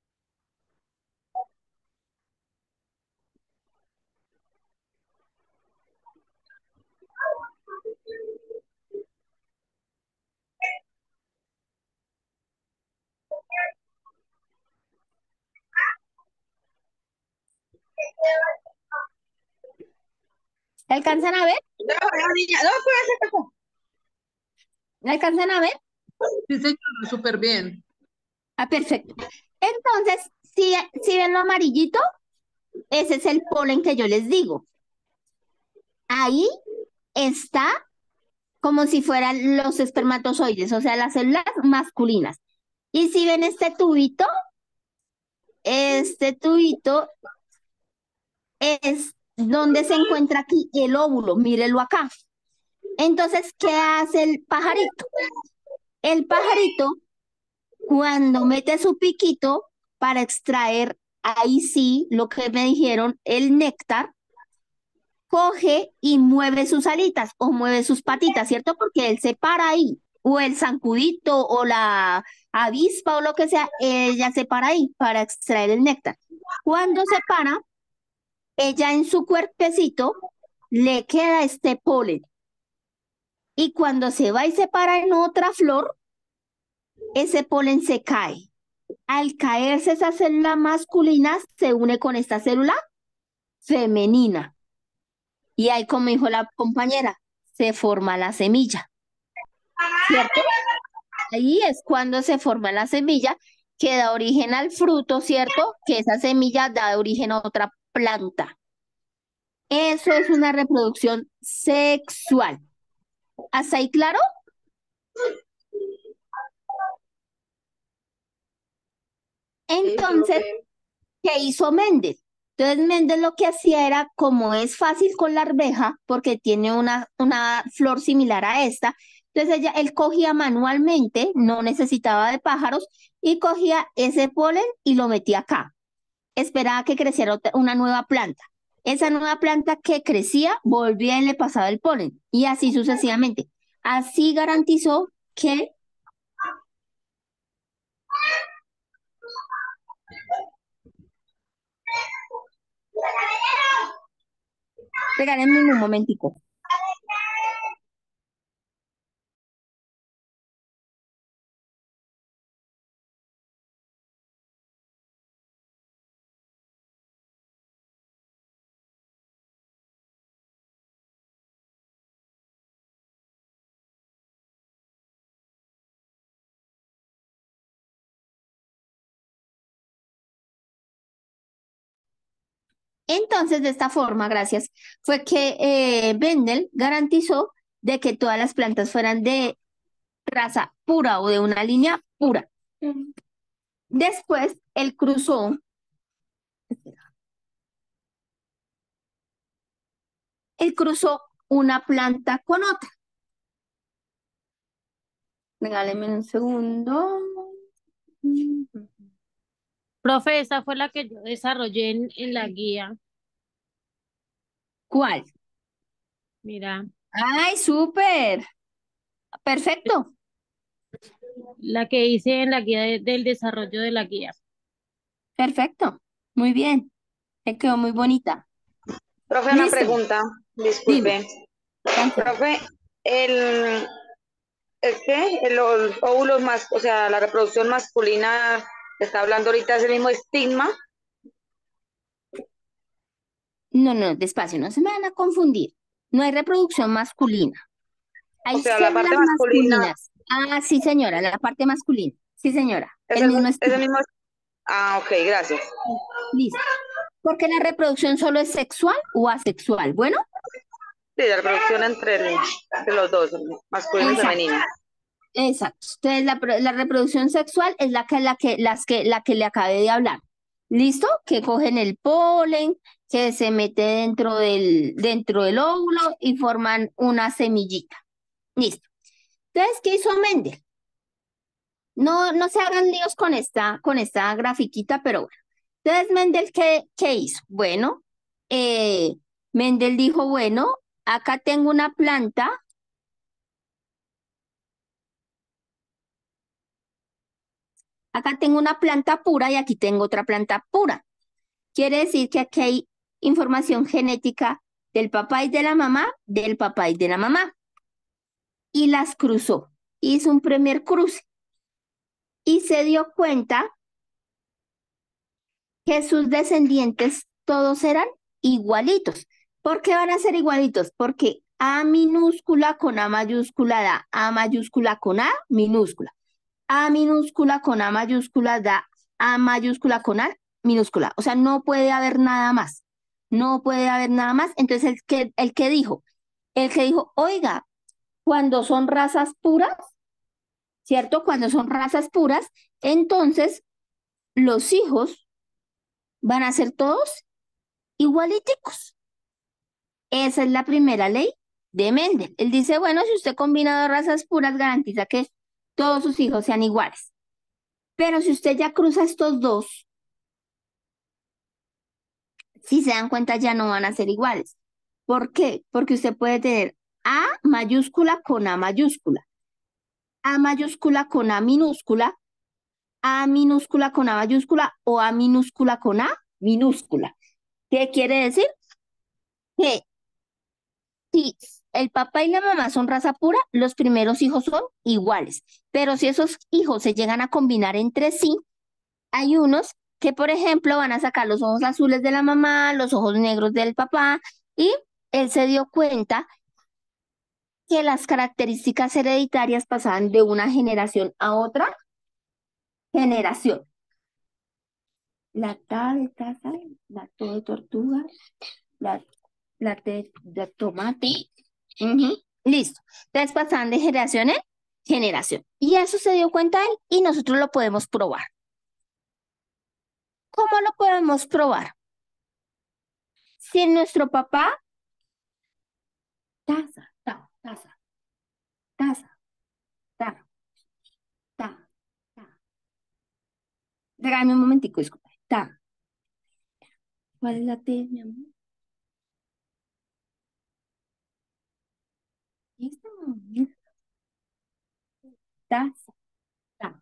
¿La alcanzan a ver? No, no, niña, no, pues, ¿qué pasó? ¿La alcanzan a ver? Sí, señor, súper bien. Ah, perfecto. Entonces, si, si ven lo amarillito, ese es el polen que yo les digo. Ahí está como si fueran los espermatozoides, o sea, las células masculinas. Y si ven este tubito, este tubito es donde se encuentra aquí el óvulo, mírenlo acá. Entonces, ¿qué hace el pajarito? El pajarito, cuando mete su piquito para extraer, ahí sí, lo que me dijeron, el néctar, coge y mueve sus alitas o mueve sus patitas, ¿cierto? Porque él se para ahí, o el zancudito o la avispa o lo que sea, ella se para ahí para extraer el néctar. Cuando se para, ella en su cuerpecito le queda este polen. Y cuando se va y se para en otra flor, ese polen se cae. Al caerse esa célula masculina, se une con esta célula femenina. Y ahí, como dijo la compañera, se forma la semilla, ¿cierto? Ahí es cuando se forma la semilla que da origen al fruto, ¿cierto? Que esa semilla da origen a otra planta. Eso es una reproducción sexual. ¿Hasta ahí claro? Entonces, ¿qué hizo Mendel? Entonces Mendel lo que hacía era, como es fácil con la arveja, porque tiene una, una flor similar a esta, entonces ella, él cogía manualmente, no necesitaba de pájaros, y cogía ese polen y lo metía acá. Esperaba que creciera otra- una nueva planta. Esa nueva planta que crecía, volvía y le pasaba el polen, y así sucesivamente. Así garantizó que regálenme un momentico. Entonces, de esta forma, gracias, fue que eh, Mendel garantizó de que todas las plantas fueran de raza pura o de una línea pura. Después, él cruzó, él cruzó una planta con otra. Regálenme un segundo. Profe, esa fue la que yo desarrollé en, en la guía. ¿Cuál? Mira, ¡Ay, súper! Perfecto. la que hice en la guía de- del desarrollo de la guía. Perfecto. Muy bien. Me quedó muy bonita. Profe, una Listo. pregunta, Dime. disculpe. Tranquila. Profe, el, ¿el qué? El, los óvulos más, o sea, la reproducción masculina, que está hablando ahorita, es el mismo estigma. No, no, despacio, no se me van a confundir. No hay reproducción masculina. O Hay sea, la células parte masculina masculinas. Ah, sí, señora, la parte masculina. Sí, señora. es El el, mismo es el estigma. mismo. Ah, ok, gracias. Listo. Porque la reproducción solo es sexual o asexual. Bueno, Sí, la reproducción entre, el- entre los dos, masculino y exacto, femenino. exacto. Entonces, la, pro- la reproducción sexual es la que, la que, las que, la que le acabé de hablar. ¿Listo? Que cogen el polen, que se mete dentro del, dentro del óvulo y forman una semillita. Listo. Entonces, ¿qué hizo Mendel? No, no se hagan líos con esta, con esta grafiquita, pero bueno. Entonces, Mendel, ¿qué, qué hizo? Bueno, eh, Mendel dijo, bueno, acá tengo una planta, acá tengo una planta pura y aquí tengo otra planta pura. Quiere decir que aquí hay información genética del papá y de la mamá, del papá y de la mamá. Y las cruzó. Hizo un primer cruce. Y se dio cuenta que sus descendientes todos eran igualitos. ¿Por qué van a ser igualitos? Porque A minúscula con A mayúscula da A mayúscula con A minúscula. A minúscula con A mayúscula da A mayúscula con A minúscula. O sea, no puede haber nada más. No puede haber nada más. Entonces, el que, el que dijo, el que dijo, oiga, cuando son razas puras, ¿cierto? Cuando son razas puras, entonces los hijos van a ser todos igualiticos. Esa es la primera ley de Mendel. Él dice, bueno, si usted combina dos razas puras, garantiza que todos sus hijos sean iguales. Pero si usted ya cruza estos dos, si se dan cuenta, ya no van a ser iguales. ¿Por qué? Porque usted puede tener A mayúscula con A mayúscula, A mayúscula con A minúscula, A minúscula con A mayúscula o A minúscula con A minúscula. ¿Qué quiere decir? Que si el papá y la mamá son raza pura, los primeros hijos son iguales. Pero si esos hijos se llegan a combinar entre sí, hay unos que, por ejemplo, van a sacar los ojos azules de la mamá, los ojos negros del papá, y él se dio cuenta que las características hereditarias pasaban de una generación a otra generación. La ta de taza, la to de tortuga, la, la T de tomate. Ujú, listo. Entonces pasaban de generación en generación. Y eso se dio cuenta él y nosotros lo podemos probar. ¿Cómo lo podemos probar? Si nuestro papá, taza, ta, taza, taza, ta, ta, ta. Regálame un momentico, disculpa. Ta. ¿Cuál es la T, mi amor? Esta, esta. Taza, ta.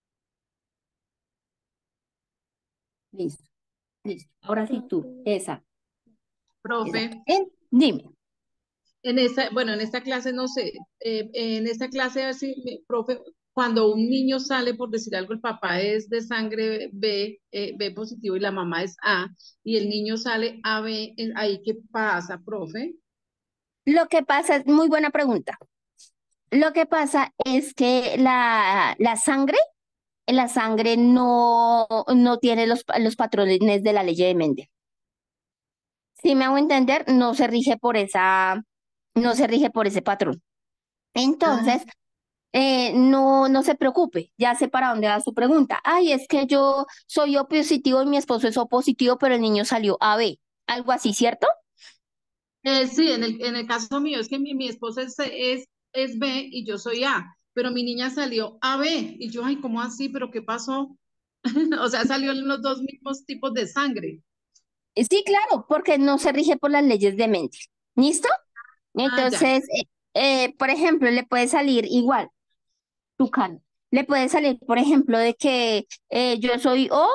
Listo, listo. Ahora sí tú, esa, esa. Profe, ¿Eh? Dime. en esta, bueno, en esta clase no sé, eh, en esta clase, a ver si, me- profe, cuando un niño sale, por decir algo, el papá es de sangre B, eh, B positivo y la mamá es A, y el niño sale A B, en- ahí ¿qué pasa, profe? Lo que pasa, es muy buena pregunta. Lo que pasa es que la, la sangre, la sangre no, no tiene los, los patrones de la ley de Mendel. Si me hago entender, no se rige por esa, no se rige por ese patrón. Entonces, eh, no, no se preocupe, ya sé para dónde va su pregunta. Ay, es que yo soy O positivo y mi esposo es O positivo, pero el niño salió A B. Algo así, ¿cierto? Eh, sí, en el, en el caso mío es que mi, mi esposa es, es, es B y yo soy A, pero mi niña salió A B y yo, ay, ¿cómo así? ¿Pero qué pasó? O sea, salió en los dos mismos tipos de sangre. Eh, Sí, claro, porque no se rige por las leyes de Mendel. ¿Listo? Ah, ya. Entonces, eh, eh, por ejemplo, le puede salir igual, Tucán. Le puede salir, por ejemplo, de que eh, yo soy O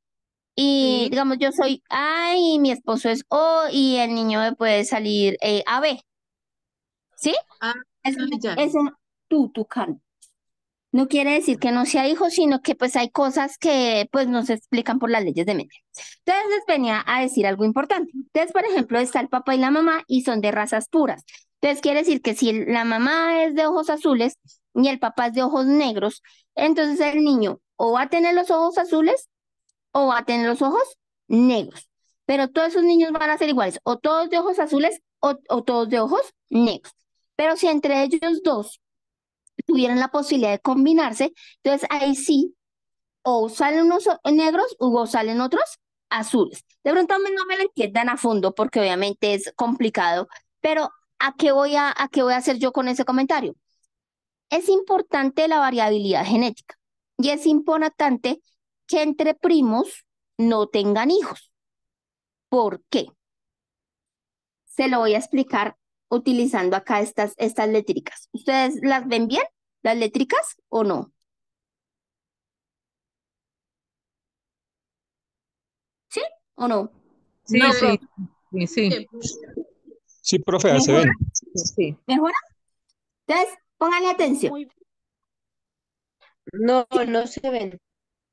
y, Sí. digamos, yo soy A y mi esposo es O y el niño me puede salir eh, A B. ¿Sí? Ah, Ese, ya. ese tú, Tucán. No quiere decir que no sea hijo, sino que pues hay cosas que pues no se explican por las leyes de Mendel. Entonces les venía a decir algo importante. Entonces, por ejemplo, está el papá y la mamá y son de razas puras. Entonces quiere decir que si la mamá es de ojos azules y el papá es de ojos negros, entonces el niño o va a tener los ojos azules o va a tener los ojos negros. Pero todos esos niños van a ser iguales, o todos de ojos azules o, o todos de ojos negros. Pero si entre ellos dos tuvieran la posibilidad de combinarse, entonces ahí sí, o salen unos o- negros o salen otros azules. De pronto me- no me lo entiendan a fondo porque obviamente es complicado, pero ¿a qué voy a, a qué voy a hacer yo con ese comentario? Es importante la variabilidad genética y es importante que entre primos no tengan hijos. ¿Por qué? Se lo voy a explicar utilizando acá estas, estas letricas. ¿Ustedes las ven bien, las letricas o no? ¿Sí o no? Sí, No, sí, profe. sí, sí. Bien. Sí, profe, ahí se ¿Mejora? ven. Sí. ¿Mejora? Entonces, pónganle atención. Muy No, no se ven.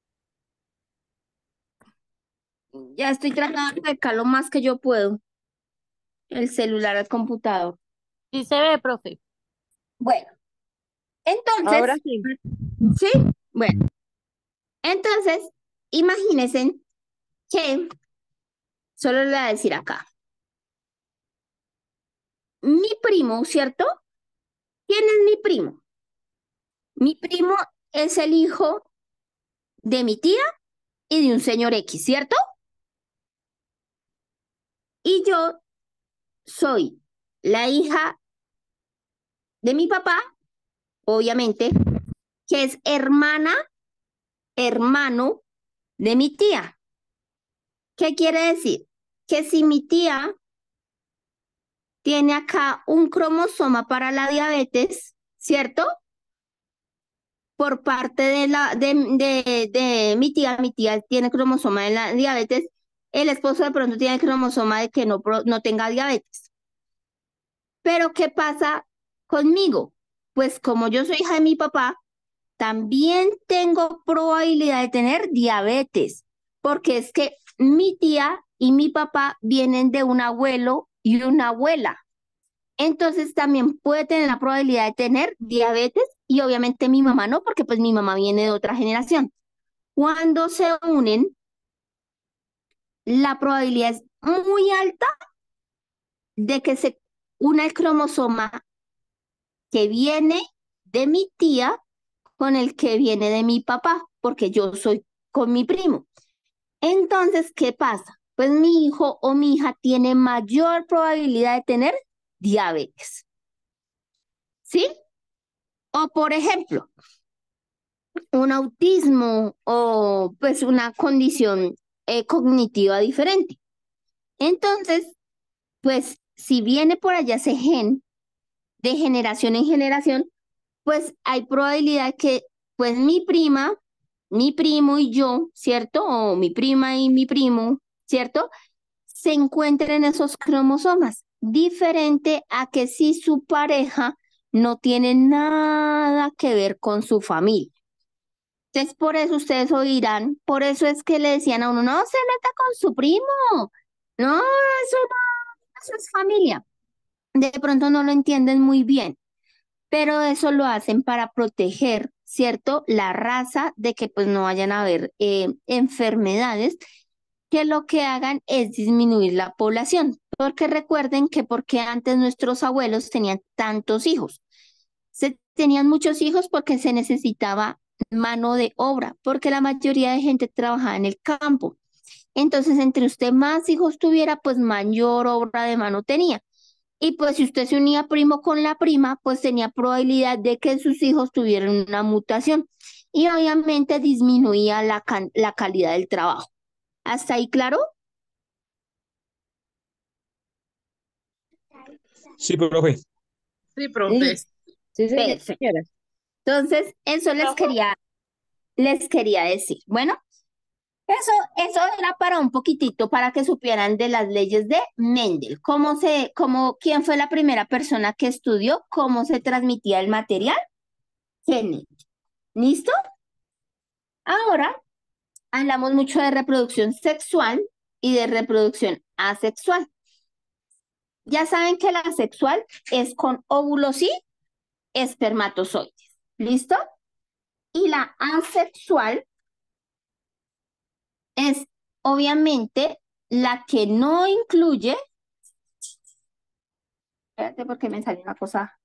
Ya estoy tratando de acercar lo más que yo puedo el celular al computador. Sí se ve, profe. Bueno, Ahora entonces, sí. ¿sí? Bueno, entonces, imagínense que, solo le voy a decir acá, mi primo, ¿cierto? ¿Quién es mi primo? Mi primo es el hijo de mi tía y de un señor X, ¿cierto? Y yo soy la hija de mi papá, obviamente, que es hermana, hermano de mi tía. ¿Qué quiere decir? Que si mi tía tiene acá un cromosoma para la diabetes, ¿cierto? Por parte de, la, de, de, de mi tía, mi tía tiene cromosoma de la diabetes, el esposo de pronto tiene cromosoma de que no, pro- no tenga diabetes. Pero ¿qué pasa conmigo? Pues como yo soy hija de mi papá, también tengo probabilidad de tener diabetes, porque es que mi tía y mi papá vienen de un abuelo y una abuela. Entonces también puede tener la probabilidad de tener diabetes y obviamente mi mamá no, porque pues mi mamá viene de otra generación. Cuando se unen, la probabilidad es muy alta de que se una el cromosoma que viene de mi tía con el que viene de mi papá, porque yo soy con mi primo. Entonces, ¿qué pasa? Pues mi hijo o mi hija tiene mayor probabilidad de tener diabetes. ¿Sí? O por ejemplo, un autismo o pues una condición eh, cognitiva diferente. Entonces, pues si viene por allá ese gen de generación en generación, pues hay probabilidad que pues mi prima, mi primo y yo, ¿cierto? O mi prima y mi primo, ¿cierto? Se encuentren esos cromosomas, diferente a que si su pareja no tiene nada que ver con su familia. Entonces, por eso ustedes oirán, por eso es que le decían a uno, no se meta con su primo, no, eso no, eso es familia. De pronto no lo entienden muy bien, pero eso lo hacen para proteger, ¿cierto? La raza de que pues no vayan a haber eh, enfermedades que lo que hagan es disminuir la población, porque recuerden que porque antes nuestros abuelos tenían tantos hijos, se tenían muchos hijos porque se necesitaba mano de obra, porque la mayoría de gente trabajaba en el campo. Entonces, entre usted más hijos tuviera, pues mayor obra de mano tenía. Y pues si usted se unía primo con la prima, pues tenía probabilidad de que sus hijos tuvieran una mutación. Y obviamente disminuía la, can- la calidad del trabajo. ¿Hasta ahí claro? Sí, profe. Sí, profe. Listo, Sí, señora. perfecto. Entonces, eso les quería, les quería decir. Bueno, eso, eso era para un poquitito, para que supieran de las leyes de Mendel. Cómo se, cómo, quién fue la primera persona que estudió cómo se transmitía el material genético. ¿Listo? Ahora hablamos mucho de reproducción sexual y de reproducción asexual. Ya saben que la sexual es con óvulos y espermatozoides. ¿Listo? Y la asexual es obviamente la que no incluye, espérate porque me salió una cosa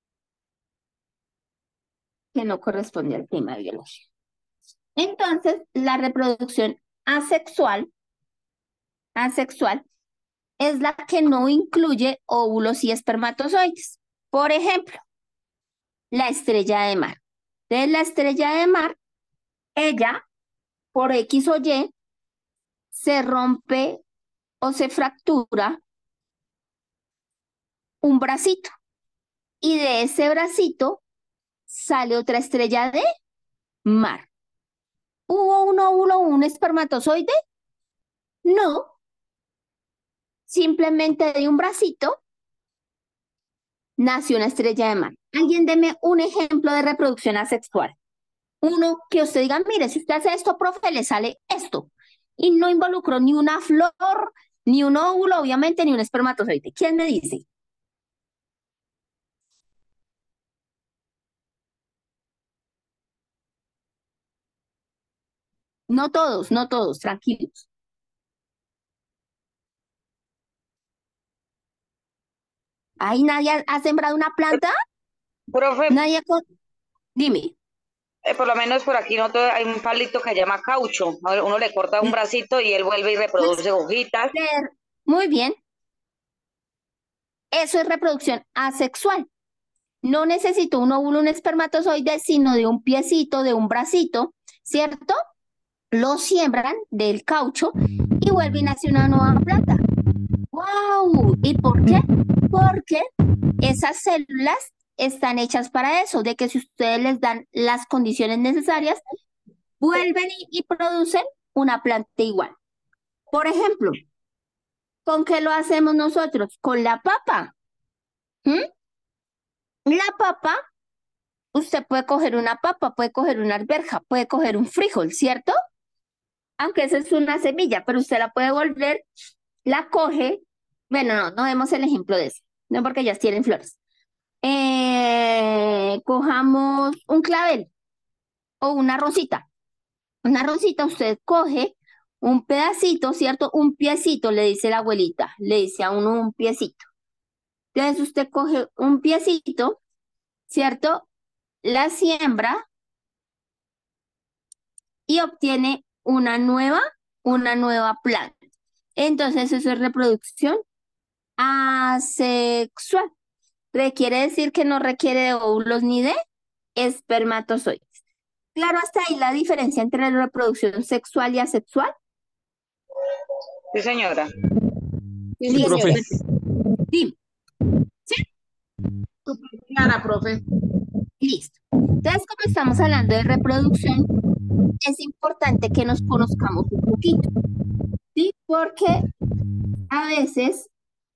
que no corresponde al tema de biología. Entonces, la reproducción asexual, asexual es la que no incluye óvulos y espermatozoides. Por ejemplo, la estrella de mar. Entonces, la estrella de mar, ella, por X o Y, se rompe o se fractura un bracito. Y de ese bracito sale otra estrella de mar. ¿Hubo un óvulo o un espermatozoide? No. Simplemente de un bracito nació una estrella de mar. Alguien deme un ejemplo de reproducción asexual. Uno que usted diga, mire, si usted hace esto, profe, le sale esto. Y no involucró ni una flor, ni un óvulo, obviamente, ni un espermatozoide. ¿Quién me dice? No todos, no todos, tranquilos. ¿Ahí nadie ha, ha sembrado una planta? Profe, Nadie ha... con- Dime. eh, por lo menos por aquí no todo- hay un palito que se llama caucho. A uno le corta un bracito y él vuelve y reproduce hojitas. Ser- Muy bien. Eso es reproducción asexual. No necesito un óvulo, un espermatozoide, sino de un piecito, de un bracito, ¿cierto? Lo siembran del caucho y vuelve y nace una nueva planta. ¡Wow! ¿Y por qué? Porque esas células están hechas para eso, de que si ustedes les dan las condiciones necesarias, vuelven y, y producen una planta igual. Por ejemplo, ¿con qué lo hacemos nosotros? Con la papa. ¿Mm? La papa, usted puede coger una papa, puede coger una alberja, puede coger un frijol, ¿cierto? Aunque eso es una semilla, pero usted la puede volver, la coge. Bueno, no, no vemos el ejemplo de eso, no porque ellas tienen flores. Eh, cojamos un clavel o una rosita. Una rosita, usted coge un pedacito, ¿cierto? Un piecito, le dice la abuelita, le dice a uno un piecito. Entonces usted coge un piecito, ¿cierto? La siembra y obtiene una nueva, una nueva planta. Entonces eso es reproducción asexual. Quiere decir que no requiere de óvulos ni de espermatozoides. Claro, hasta ahí la diferencia entre la reproducción sexual y asexual. Sí, señora. Sí, Sí, Listo, profe. señora. perfecto. Dime. ¿Sí? Súper clara, profe. Listo. Entonces, como estamos hablando de reproducción, es importante que nos conozcamos un poquito, ¿sí? Porque a veces,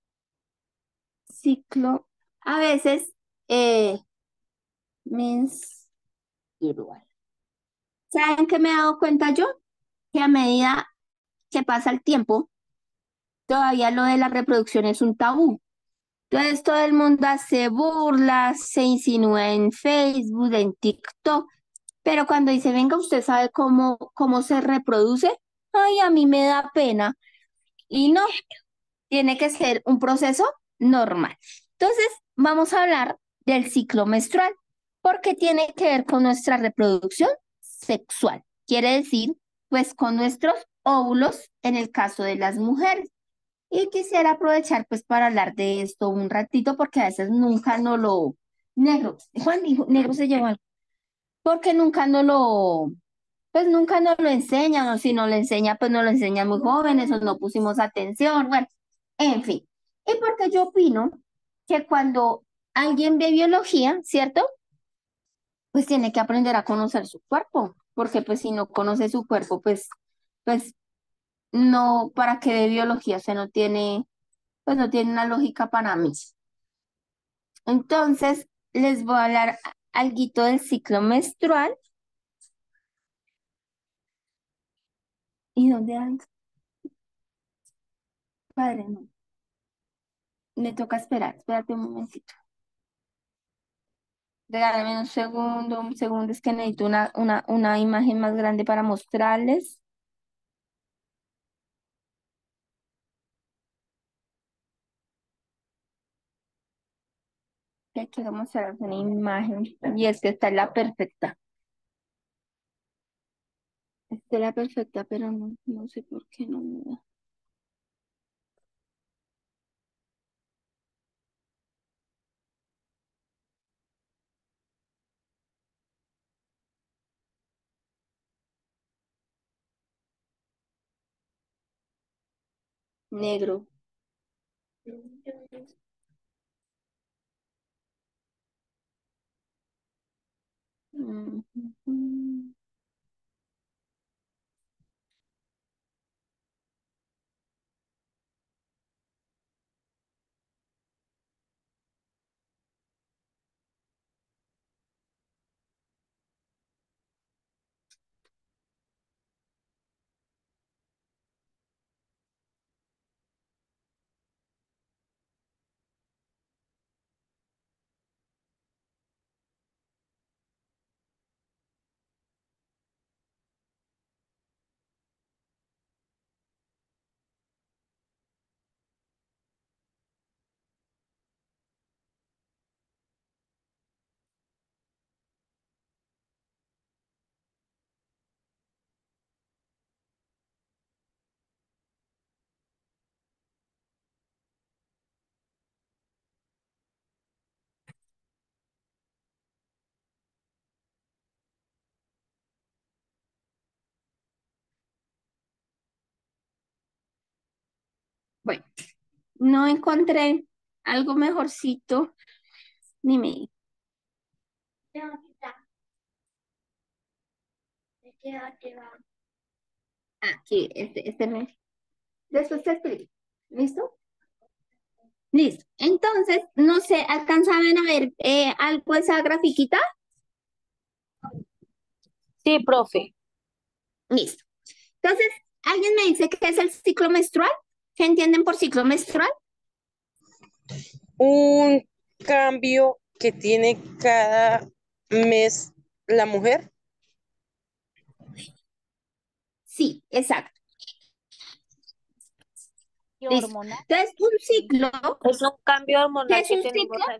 ciclo, a veces, eh, menstrual. ¿Saben qué me he dado cuenta yo? Que a medida que pasa el tiempo, todavía lo de la reproducción es un tabú. Entonces todo el mundo hace burlas, se insinúa en Facebook, en TikTok, pero cuando dice, venga, usted sabe cómo, cómo se reproduce, ay, a mí me da pena. Y no, tiene que ser un proceso normal. Entonces, vamos a hablar del ciclo menstrual, porque tiene que ver con nuestra reproducción sexual. Quiere decir, pues, con nuestros óvulos en el caso de las mujeres. Y quisiera aprovechar, pues, para hablar de esto un ratito, porque a veces nunca no lo... Negro, Juan dijo, negro se llevó algo, porque nunca no lo... Pues nunca nos lo enseñan, o si no lo enseña, pues no lo enseñan muy jóvenes, o no pusimos atención, bueno, en fin. Y porque yo opino que cuando alguien ve biología, ¿cierto? Pues tiene que aprender a conocer su cuerpo, porque pues si no conoce su cuerpo, pues, pues no, ¿para qué de biología? O sea, no tiene, pues no tiene una lógica para mí. Entonces, les voy a hablar alguito del ciclo menstrual. ¿Y dónde ando? Padre, no. Me toca esperar, espérate un momentito. Regálame un segundo, un segundo, es que necesito una, una, una imagen más grande para mostrarles. Que quiero mostrarles una imagen. Y es que esta es la perfecta. Esta es la perfecta, pero no, no sé por qué no me da. Negro. Mm, mm. Bueno, no encontré algo mejorcito, ni me... Aquí, este, este me... Después te explico. ¿Listo? Listo. Entonces, no sé, ¿alcanzaban a ver eh, algo de esa grafiquita? Sí, profe. Listo. Entonces, ¿alguien me dice qué es el ciclo menstrual? ¿Qué entienden por ciclo menstrual? Un cambio que tiene cada mes la mujer. Sí, exacto. ¿Y Listo. hormonal? Entonces, un ciclo, Es un cambio ¿qué hormonal es que un tenemos. ciclo? al-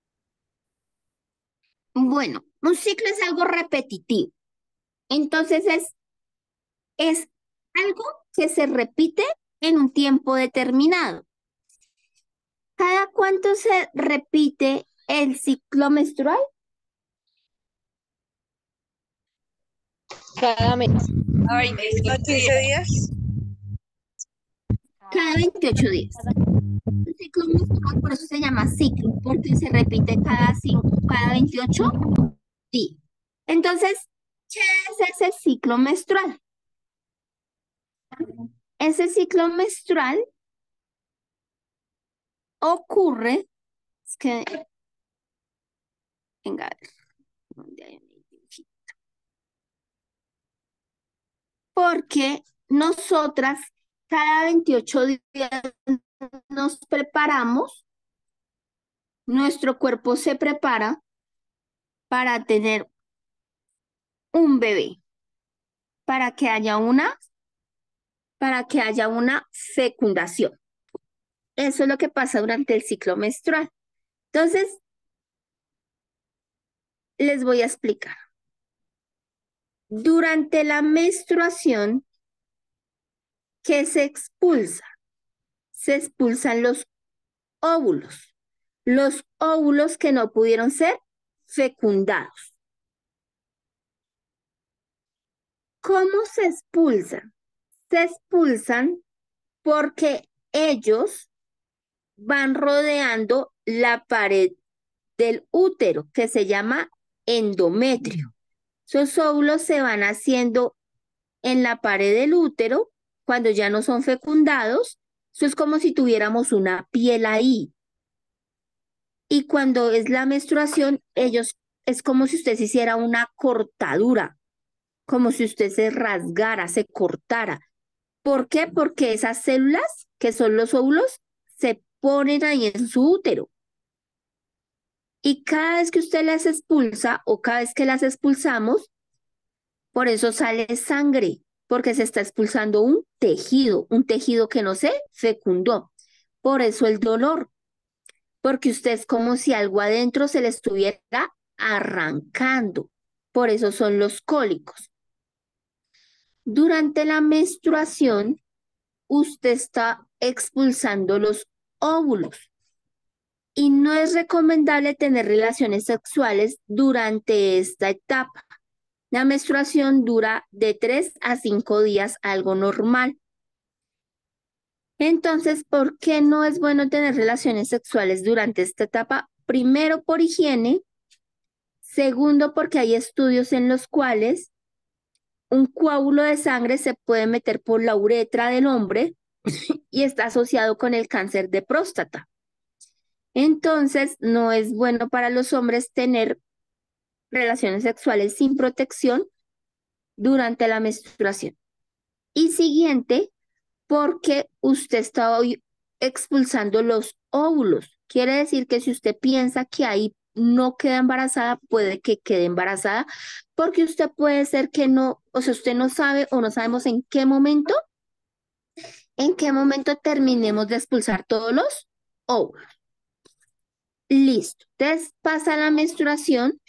Bueno, un ciclo es algo repetitivo. Entonces, es, es algo que se repite en un tiempo determinado. ¿Cada cuánto se repite el ciclo menstrual? Cada mes. A Cada quince días. Cada veintiocho días. El ciclo menstrual, por eso se llama ciclo, porque se repite cada, cinco, cada veintiocho días. Entonces, ¿qué es ese ciclo menstrual? Ese ciclo menstrual ocurre, es que, venga, a ver, ¿dónde hay un dibujito? Porque nosotras cada veintiocho días nos preparamos, nuestro cuerpo se prepara para tener un bebé, para que haya una, para que haya una fecundación. Eso es lo que pasa durante el ciclo menstrual. Entonces, les voy a explicar. Durante la menstruación, ¿qué se expulsa? Se expulsan los óvulos, los óvulos que no pudieron ser fecundados. ¿Cómo se expulsan? Se expulsan porque ellos van rodeando la pared del útero, que se llama endometrio. Esos óvulos se van haciendo en la pared del útero cuando ya no son fecundados. Eso es como si tuviéramos una piel ahí. Y cuando es la menstruación, ellos es como si usted se hiciera una cortadura, como si usted se rasgara, se cortara. ¿Por qué? Porque esas células, que son los óvulos, se ponen ahí en su útero. Y cada vez que usted las expulsa o cada vez que las expulsamos, por eso sale sangre, porque se está expulsando un tejido, un tejido que no se fecundó. Por eso el dolor, porque usted es como si algo adentro se le estuviera arrancando. Por eso son los cólicos. Durante la menstruación, usted está expulsando los óvulos y no es recomendable tener relaciones sexuales durante esta etapa. La menstruación dura de tres a cinco días, algo normal. Entonces, ¿por qué no es bueno tener relaciones sexuales durante esta etapa? Primero, por higiene. Segundo, porque hay estudios en los cuales un coágulo de sangre se puede meter por la uretra del hombre y está asociado con el cáncer de próstata. Entonces, no es bueno para los hombres tener relaciones sexuales sin protección durante la menstruación. Y siguiente, porque usted está hoy expulsando los óvulos. Quiere decir que si usted piensa que ahí no queda embarazada, puede que quede embarazada, porque usted puede ser que no, o sea, usted no sabe o no sabemos en qué momento, en qué momento terminemos de expulsar todos los óvulos. Listo. Entonces pasa la menstruación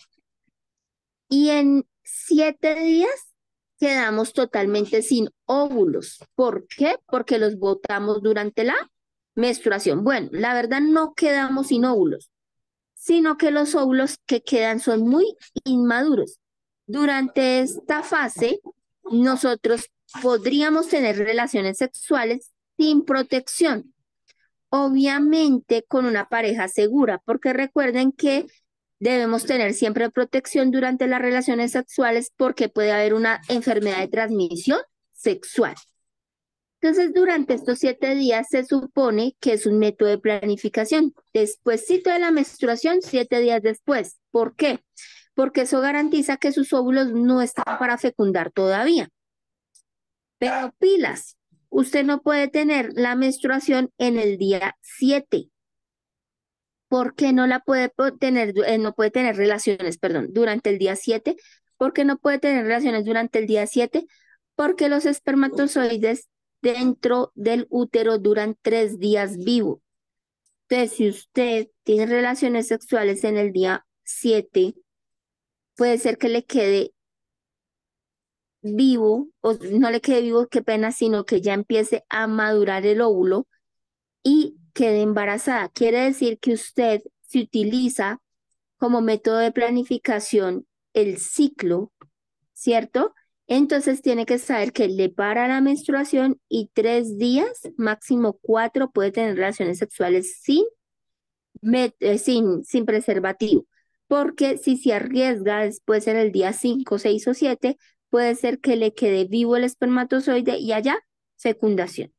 y en siete días quedamos totalmente sin óvulos. ¿Por qué? Porque los botamos durante la menstruación. Bueno, la verdad no quedamos sin óvulos, sino que los óvulos que quedan son muy inmaduros. Durante esta fase, nosotros podríamos tener relaciones sexuales sin protección. Obviamente con una pareja segura, porque recuerden que debemos tener siempre protección durante las relaciones sexuales porque puede haber una enfermedad de transmisión sexual. Entonces, durante estos siete días se supone que es un método de planificación. Despuésito de la menstruación, siete días después. ¿Por qué? Porque eso garantiza que sus óvulos no están para fecundar todavía. Pero pilas, usted no puede tener la menstruación en el día siete. ¿Por qué no la puede po- tener, du- eh, no puede tener relaciones, perdón, durante el día siete? ¿Por qué no puede tener relaciones durante el día siete? Porque los espermatozoides dentro del útero duran tres días vivo. Entonces, si usted tiene relaciones sexuales en el día siete, puede ser que le quede vivo, o no le quede vivo, qué pena, sino que ya empiece a madurar el óvulo y quede embarazada. Quiere decir que usted, si utiliza como método de planificación el ciclo, ¿cierto? Entonces tiene que saber que le para la menstruación y tres días, máximo cuatro, puede tener relaciones sexuales sin, met- eh, sin, sin preservativo. Porque si se arriesga después en el día cinco, seis o siete, puede ser que le quede vivo el espermatozoide y haya fecundación.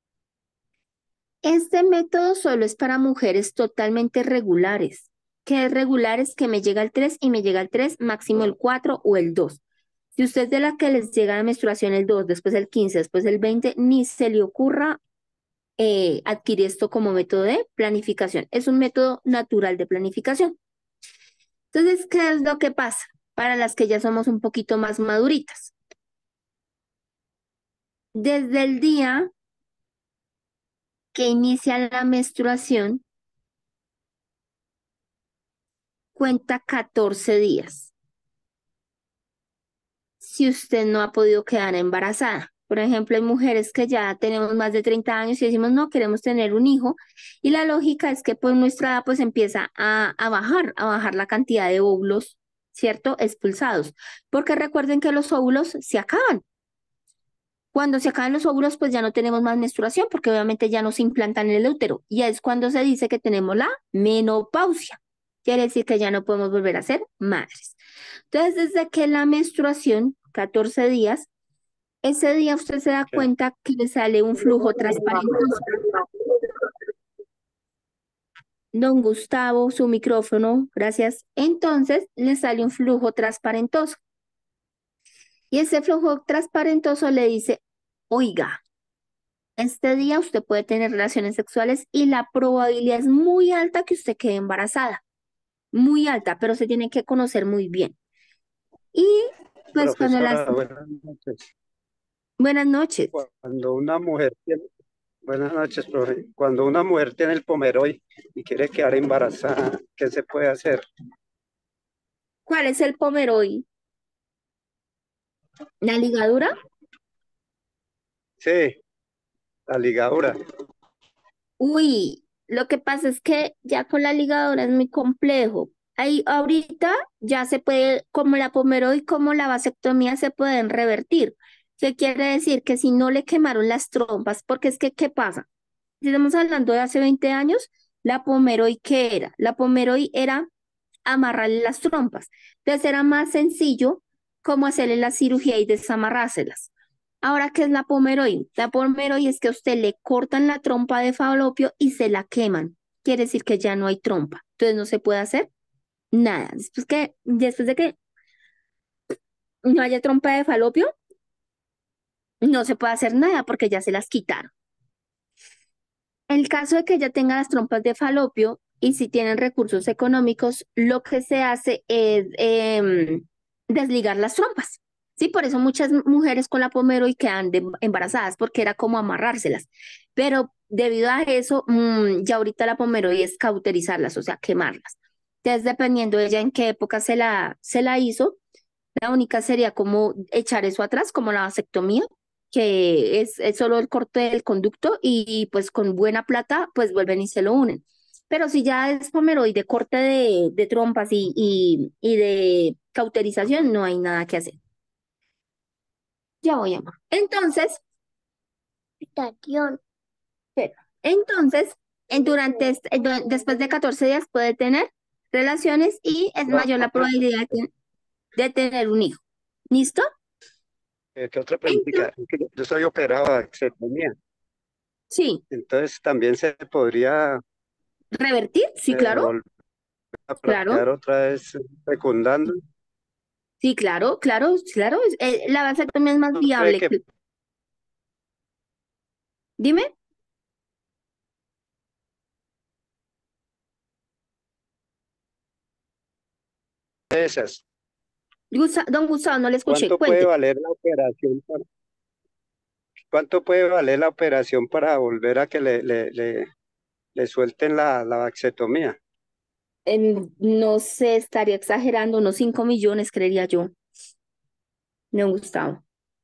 Este método solo es para mujeres totalmente regulares. Que es regular es que me llega el tres y me llega el tres, máximo el cuatro o el dos. Si usted es de la que les llega la menstruación el dos, después el quince, después el veinte, ni se le ocurra eh, adquirir esto como método de planificación. Es un método natural de planificación. Entonces, ¿qué es lo que pasa para las que ya somos un poquito más maduritas? Desde el día que inicia la menstruación, cuenta catorce días. Si usted no ha podido quedar embarazada. Por ejemplo, hay mujeres que ya tenemos más de treinta años y decimos, no, queremos tener un hijo. Y la lógica es que por nuestra edad pues empieza a, a bajar, a bajar la cantidad de óvulos, ¿cierto? Expulsados. Porque recuerden que los óvulos se acaban. Cuando se acaban los óvulos, pues ya no tenemos más menstruación porque obviamente ya no se implantan en el útero. Y es cuando se dice que tenemos la menopausia. Quiere decir que ya no podemos volver a ser madres. Entonces, desde que la menstruación, catorce días, ese día usted se da cuenta que le sale un flujo transparentoso. Don Gustavo, su micrófono, gracias. Entonces, le sale un flujo transparentoso. Y ese flujo transparentoso le dice, oiga, este día usted puede tener relaciones sexuales y la probabilidad es muy alta que usted quede embarazada. Muy alta, pero se tiene que conocer muy bien. Y pues cuando las... Profesora, buenas noches. Buenas noches. Cuando una mujer tiene, buenas noches, profe. Cuando una mujer tiene el pomeroy y quiere quedar embarazada, ¿qué se puede hacer? ¿Cuál es el pomeroy? ¿La ligadura? Sí, la ligadura. Uy, lo que pasa es que ya con la ligadura es muy complejo. Ahí ahorita ya se puede, como la pomeroy, como la vasectomía se pueden revertir. ¿Qué quiere decir? Que si no le quemaron las trompas, porque es que, ¿qué pasa? Si estamos hablando de hace veinte años, la pomeroy, ¿qué era? La pomeroy era amarrarle las trompas. Entonces era más sencillo como hacerle la cirugía y desamarrárselas. Ahora, ¿qué es la pomeroy? La pomeroy es que a usted le cortan la trompa de falopio y se la queman. Quiere decir que ya no hay trompa. Entonces no se puede hacer nada. Después que, después de que no haya trompa de falopio, no se puede hacer nada porque ya se las quitaron. En el caso de que ella tenga las trompas de falopio y si tienen recursos económicos, lo que se hace es em, desligar las trompas. Sí, por eso muchas mujeres con la pomeroy quedan de- embarazadas porque era como amarrárselas. Pero debido a eso, mm, ya ahorita la pomeroy es cauterizarlas, o sea, quemarlas. Entonces, dependiendo de ella en qué época se la, se la hizo, la única sería como echar eso atrás, como la vasectomía, que es, es solo el corte del conducto y pues con buena plata, pues vuelven y se lo unen. Pero si ya es pomeroide, de corte de, de trompas y, y, y de cauterización, no hay nada que hacer. Ya voy, amor. Entonces, Estación. pero, entonces, en, durante este- en du- después de catorce días puede tener relaciones y es mayor la probabilidad de, de tener un hijo. ¿Listo? Eh, ¿Qué otra Entonces, preguntita? Es que Yo yo soy operado de vasectomía, sí, entonces también se podría revertir, sí, eh, claro, volver a claro, plantear otra vez fecundando. sí, claro, claro, claro. eh, la vasectomía es más ¿No cree viable que que... Dime, esas? Gusta- don Gustavo, no le escuché, ¿Cuánto puede cuente. valer la operación para, cuánto puede valer la operación para volver a que le, le, le, le suelten la, la vasectomía? Em, no sé, estaría exagerando, unos cinco millones, creería yo, don Gustavo.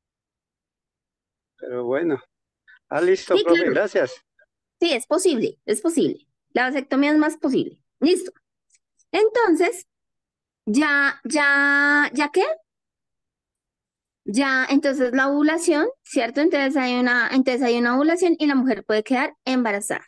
Pero bueno, ah, listo, Sí, profe, claro, gracias. sí, es posible, es posible. La vasectomía es más posible. Listo. Entonces, ya, ya, ¿ya qué? Ya, entonces la ovulación, ¿cierto? Entonces hay una, entonces hay una ovulación y la mujer puede quedar embarazada.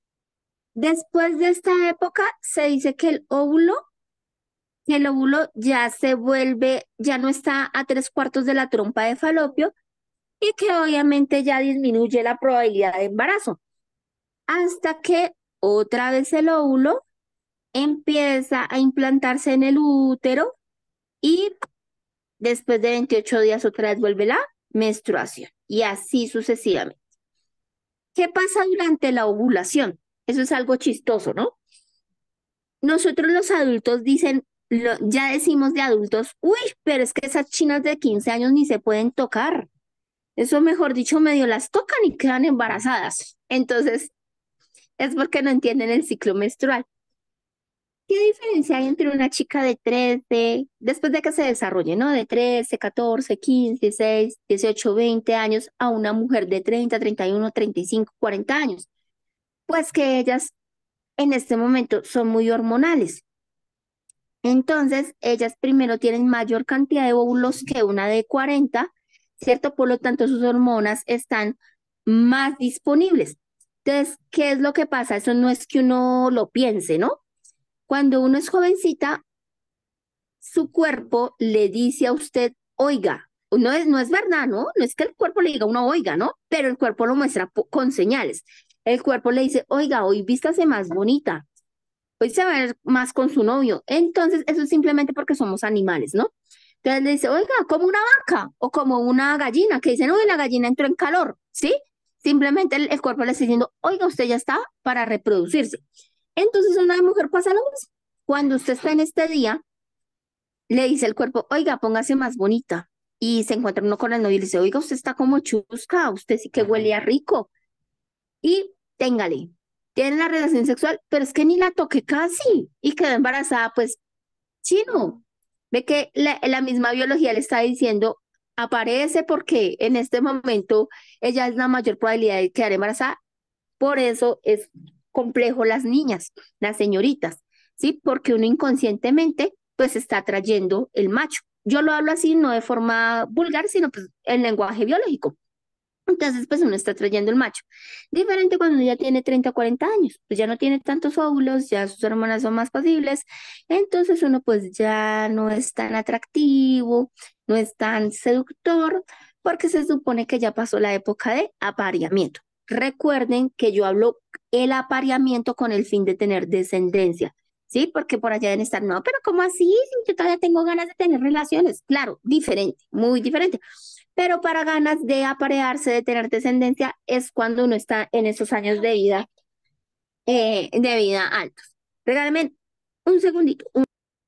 Después de esta época, se dice que el óvulo, que el óvulo ya se vuelve, ya no está a tres cuartos de la trompa de falopio y que obviamente ya disminuye la probabilidad de embarazo. Hasta que otra vez el óvulo empieza a implantarse en el útero y después de veintiocho días otra vez vuelve la menstruación y así sucesivamente. ¿Qué pasa durante la ovulación? Eso es algo chistoso, ¿no? Nosotros los adultos dicen, lo- ya decimos de adultos, uy, pero es que esas chinas de quince años ni se pueden tocar. Eso, mejor dicho, medio las tocan y quedan embarazadas. Entonces, es porque no entienden el ciclo menstrual. ¿Qué diferencia hay entre una chica de trece, después de que se desarrolle, ¿no? De trece, catorce, quince, dieciséis, dieciocho, veinte años, a una mujer de treinta, treinta y uno, treinta y cinco, cuarenta años? Pues que ellas en este momento son muy hormonales. Entonces, ellas primero tienen mayor cantidad de óvulos que una de cuarenta, ¿cierto? Por lo tanto, sus hormonas están más disponibles. Entonces, ¿qué es lo que pasa? Eso no es que uno lo piense, ¿no? Cuando uno es jovencita, su cuerpo le dice a usted, oiga, no es, no es verdad, ¿no? No es que el cuerpo le diga a uno, oiga, ¿no? Pero el cuerpo lo muestra po- con señales. El cuerpo le dice, oiga, hoy vístase más bonita, hoy se va a ver más con su novio. Entonces, eso es simplemente porque somos animales, ¿no? Entonces le dice, oiga, como una vaca o como una gallina, que dicen, uy, la gallina entró en calor, ¿sí? Simplemente el, el cuerpo le está diciendo, oiga, usted ya está para reproducirse. Entonces, una mujer pasa lo mismo. Cuando usted está en este día, le dice el cuerpo, oiga, póngase más bonita. Y se encuentra uno con el novio y le dice, oiga, usted está como chusca, usted sí que huele a rico. Y téngale, tiene la relación sexual, pero es que ni la toqué casi y quedó embarazada, pues chino. Ve que la, la misma biología le está diciendo, aparece porque en este momento ella es la mayor probabilidad de quedar embarazada. Por eso es complejo las niñas, las señoritas, ¿sí? Porque uno inconscientemente pues está atrayendo el macho. Yo lo hablo así, no de forma vulgar, sino pues en lenguaje biológico. Entonces, pues uno está trayendo el macho. Diferente cuando uno ya tiene treinta o cuarenta años, pues ya no tiene tantos óvulos, ya sus hormonas son más pasibles, entonces uno pues ya no es tan atractivo, no es tan seductor, porque se supone que ya pasó la época de apareamiento. Recuerden que yo hablo el apareamiento con el fin de tener descendencia, ¿sí? Porque por allá deben estar, no, pero ¿cómo así? Si yo todavía tengo ganas de tener relaciones. Claro, diferente, muy diferente. Pero para ganas de aparearse, de tener descendencia, es cuando uno está en esos años de vida, eh, de vida altos. Regálame un segundito. un-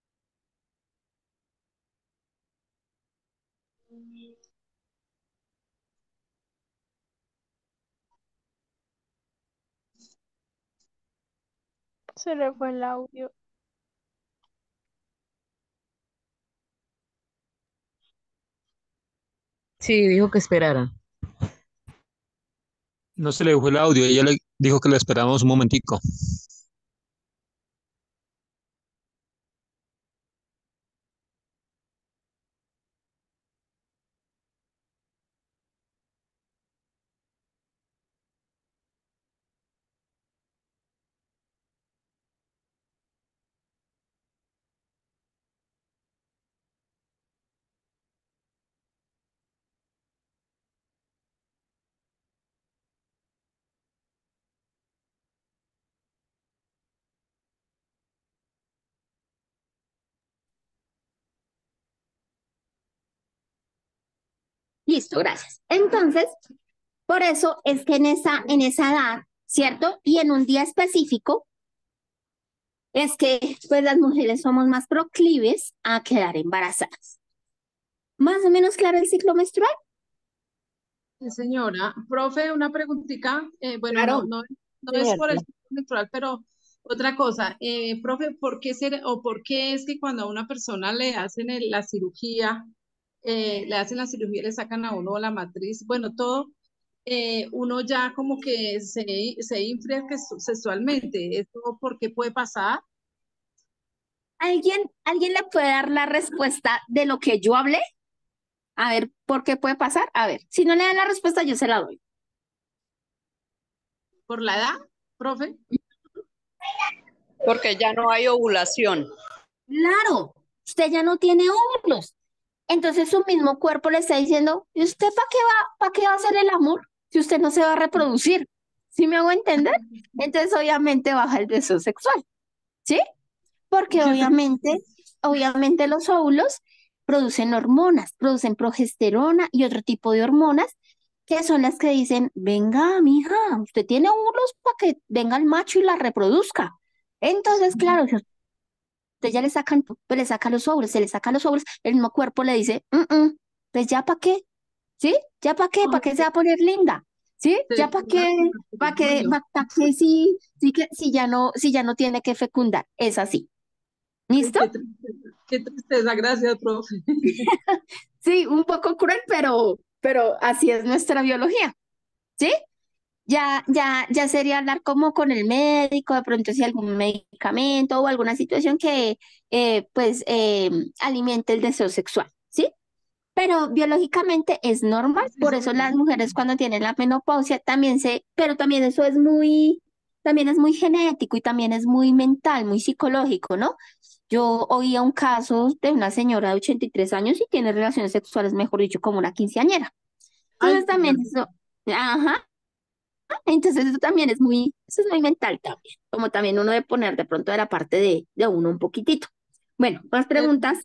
Se le fue el audio. Sí, dijo que esperara. No se le dejó el audio, ella le dijo que le esperábamos un momentico. Listo, gracias. Entonces, por eso es que en esa, en esa edad, ¿cierto? Y en un día específico, es que pues las mujeres somos más proclives a quedar embarazadas. ¿Más o menos claro el ciclo menstrual? Sí, señora. Profe, una preguntita. eh, bueno, no, Claro. no, no es por el ciclo menstrual, pero otra cosa. Eh, profe, ¿por qué ser, o por qué es que cuando a una persona le hacen el- la cirugía, eh, le hacen la cirugía, le sacan a uno la matriz, bueno, todo, eh, uno ya como que se, se infla que- sexualmente? ¿Esto por qué puede pasar? ¿Alguien, alguien le puede dar la respuesta de lo que yo hablé? A ver, ¿por qué puede pasar? A ver, si no le dan la respuesta, yo se la doy. ¿Por la edad, profe? Porque ya no hay ovulación. Claro, usted ya no tiene óvulos. Entonces su mismo cuerpo le está diciendo, ¿y usted para qué va, para qué va a hacer el amor si usted no se va a reproducir? ¿Sí me hago entender? Entonces obviamente baja el deseo sexual, ¿sí? Porque obviamente, obviamente los óvulos producen hormonas, producen progesterona y otro tipo de hormonas que son las que dicen, venga, mija, usted tiene óvulos para que venga el macho y la reproduzca. Entonces, claro, si usted ya le sacan, pues le saca los óvulos, se le saca los óvulos, el mismo cuerpo le dice, "Mm, mm, pues ya para qué, ¿sí? ¿Ya para qué? ¿Para qué se va a poner linda? ¿Sí? ¿Ya para qué? ¿Para qué? ¿Para qué sí, sí que, si ya no, si ya no tiene que fecundar? Es así. ¿Listo? Qué tristeza, qué tristeza, gracias, profe. Sí, un poco cruel, pero, pero así es nuestra biología, ¿sí? Ya, ya, ya sería hablar como con el médico, de pronto si algún medicamento o alguna situación que eh, pues eh, alimente el deseo sexual, ¿sí? Pero biológicamente es normal, Sí, por eso señora. las mujeres cuando tienen la menopausia también se, pero también eso es muy, también es muy genético y también es muy mental, muy psicológico, ¿no? Yo oía un caso de una señora de ochenta y tres años y tiene relaciones sexuales, mejor dicho, como una quinceañera. Ay, Entonces también eso, ajá, entonces eso también es muy, eso es muy mental también, como también uno de poner de pronto de la parte de, de uno un poquitito. Bueno, más eh, preguntas,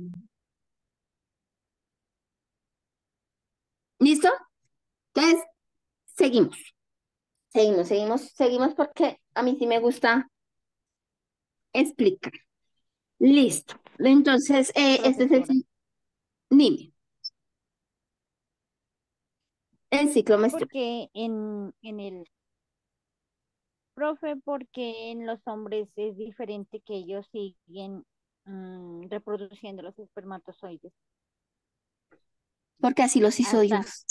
¿listo? Entonces, seguimos, seguimos, seguimos, seguimos porque a mí sí me gusta explicar. Listo. Entonces, eh, este es el, Profesora. ci- dime, el ciclo menstrual. Porque en, en el, profe, porque en los hombres es diferente que ellos siguen mm, reproduciendo los espermatozoides. Porque así los hizo Hasta Dios.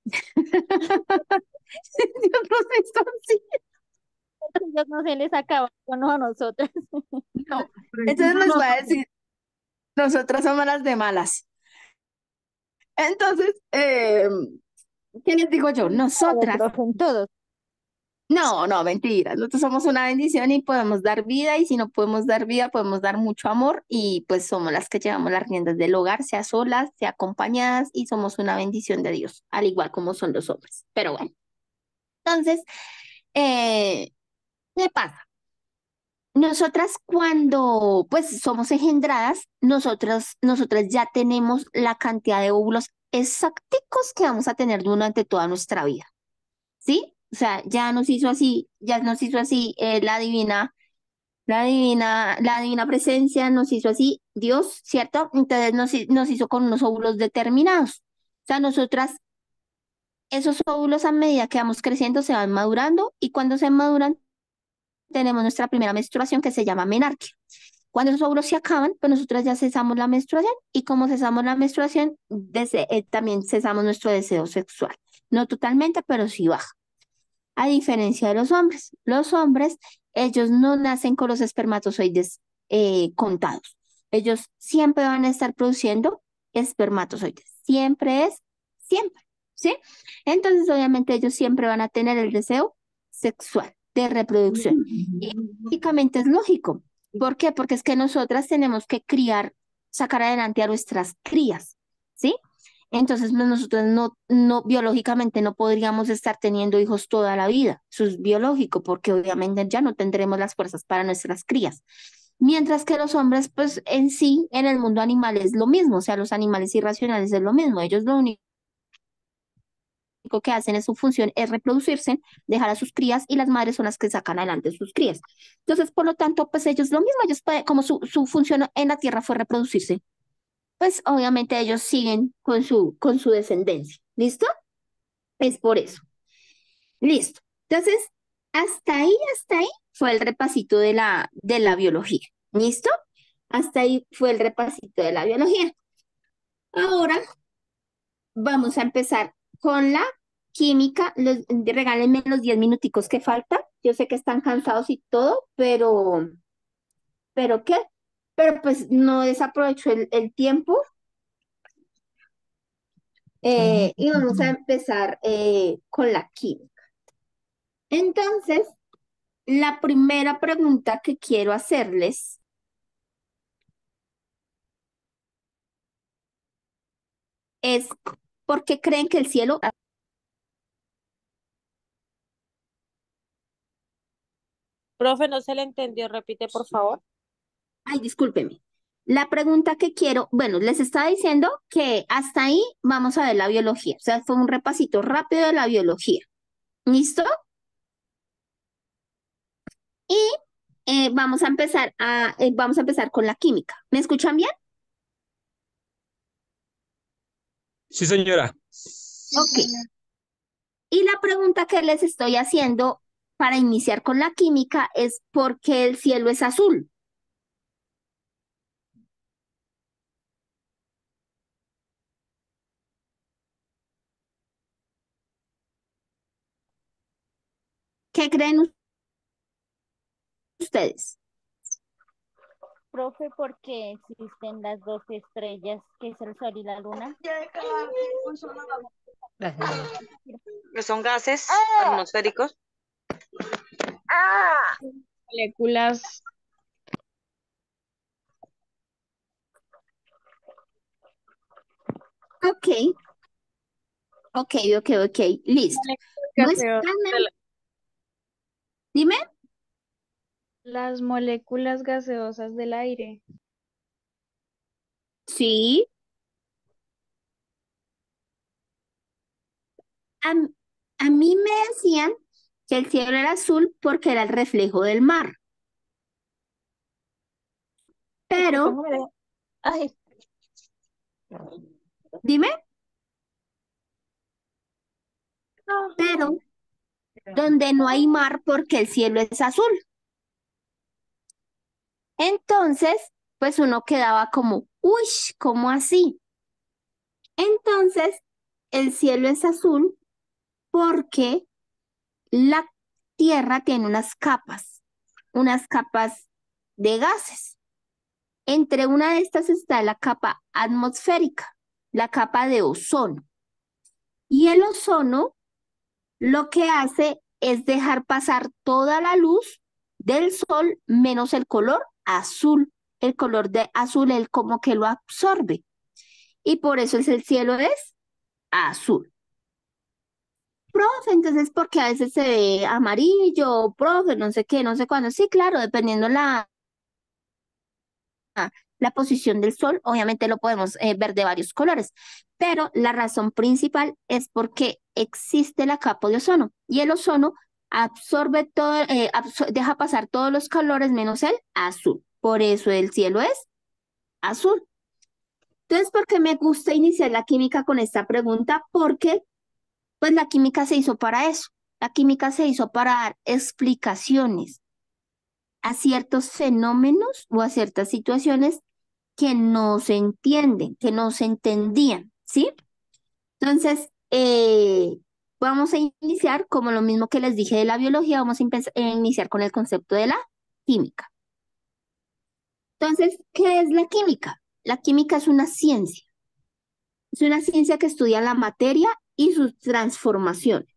Dios los hizo así. ellos no se les acaba con a nosotros. No. pero Entonces hicimos les voy a nosotros. decir, nosotras somos las de malas. Entonces, eh, ¿qué les digo yo? En todo, Nosotras, profe, en todo. no, no, mentira. Nosotros somos una bendición y podemos dar vida y si no podemos dar vida, podemos dar mucho amor y pues somos las que llevamos las riendas del hogar, sea solas, sea acompañadas y somos una bendición de Dios, al igual como son los hombres. Pero bueno, entonces, eh, ¿qué pasa? Nosotras cuando pues somos engendradas, nosotras, nosotras ya tenemos la cantidad de óvulos exacticos que vamos a tener durante toda nuestra vida, ¿sí? O sea, ya nos hizo así, ya nos hizo así eh, la divina, la divina, la divina presencia, nos hizo así Dios, ¿cierto? Entonces nos, hi- nos hizo con unos óvulos determinados. O sea, nosotras, esos óvulos a medida que vamos creciendo se van madurando y cuando se maduran tenemos nuestra primera menstruación que se llama menarquia. Cuando esos óvulos se acaban, pues nosotras ya cesamos la menstruación y como cesamos la menstruación, dese- eh, también cesamos nuestro deseo sexual. No totalmente, pero sí baja. A diferencia de los hombres, los hombres, ellos no nacen con los espermatozoides eh, contados. Ellos siempre van a estar produciendo espermatozoides. Siempre es, siempre, ¿sí? Entonces, obviamente, ellos siempre van a tener el deseo sexual de reproducción. Y lógicamente es lógico. ¿Por qué? Porque es que nosotras tenemos que criar, sacar adelante a nuestras crías, ¿sí? Entonces, pues, nosotros no, no, biológicamente no podríamos estar teniendo hijos toda la vida. Eso es biológico, porque obviamente ya no tendremos las fuerzas para nuestras crías. Mientras que los hombres, pues en sí, en el mundo animal es lo mismo, o sea, los animales irracionales es lo mismo. Ellos lo único que hacen es su función es reproducirse, dejar a sus crías y las madres son las que sacan adelante sus crías. Entonces, por lo tanto, pues ellos lo mismo, ellos pueden- como su, su función en la tierra fue reproducirse, pues obviamente ellos siguen con su, con su descendencia. ¿Listo? Es por eso. Listo. Entonces, hasta ahí, hasta ahí fue el repasito de la, de la biología. ¿Listo? Hasta ahí fue el repasito de la biología. Ahora vamos a empezar con la química. Los, regálenme los diez minuticos que faltan. Yo sé que están cansados y todo, pero, ¿pero qué? Pero pues no desaprovecho el, el tiempo. Eh, y vamos a empezar eh, con la química. Entonces, la primera pregunta que quiero hacerles es, ¿por qué creen que el cielo... Profe, no se le entendió, repite, por favor. Ay, discúlpeme. La pregunta que quiero, bueno, les estaba diciendo que hasta ahí vamos a ver la biología. O sea, fue un repasito rápido de la biología. ¿Listo? Y eh, vamos a empezar a, eh, vamos a empezar con la química. ¿Me escuchan bien? Sí, señora. Ok. Y la pregunta que les estoy haciendo para iniciar con la química es ¿por qué el cielo es azul? ¿Qué creen ustedes? Profe, porque existen las dos estrellas, que es el sol y la luna. Que son gases atmosféricos. Moléculas. Ok. Ok, ok, ok. Listo. No es gaseosas tan- de la- Dime. Las moléculas gaseosas del aire. Sí. A, a mí me decían que el cielo era azul porque era el reflejo del mar. Pero, Ay, dime, pero donde no hay mar porque el cielo es azul. Entonces, pues uno quedaba como, uy, ¿cómo así? Entonces, el cielo es azul porque la Tierra tiene unas capas, unas capas de gases. Entre una de estas está la capa atmosférica, la capa de ozono. Y el ozono lo que hace es dejar pasar toda la luz del sol menos el color azul. El color de azul, él como que lo absorbe. Y por eso es el cielo es azul. Profe, entonces, porque a veces se ve amarillo, profe, no sé qué, no sé cuándo. Sí, claro, dependiendo la, la posición del sol, obviamente lo podemos eh, ver de varios colores, pero la razón principal es porque existe la capa de ozono y el ozono absorbe todo, eh, absor- deja pasar todos los colores menos el azul. Por eso el cielo es azul. Entonces, ¿por qué me gusta iniciar la química con esta pregunta? Porque pues la química se hizo para eso. La química se hizo para dar explicaciones a ciertos fenómenos o a ciertas situaciones que no se entienden, que no se entendían, ¿sí? Entonces, eh, vamos a iniciar, como lo mismo que les dije de la biología, vamos a empe- a iniciar con el concepto de la química. Entonces, ¿qué es la química? La química es una ciencia. Es una ciencia que estudia la materia y sus transformaciones.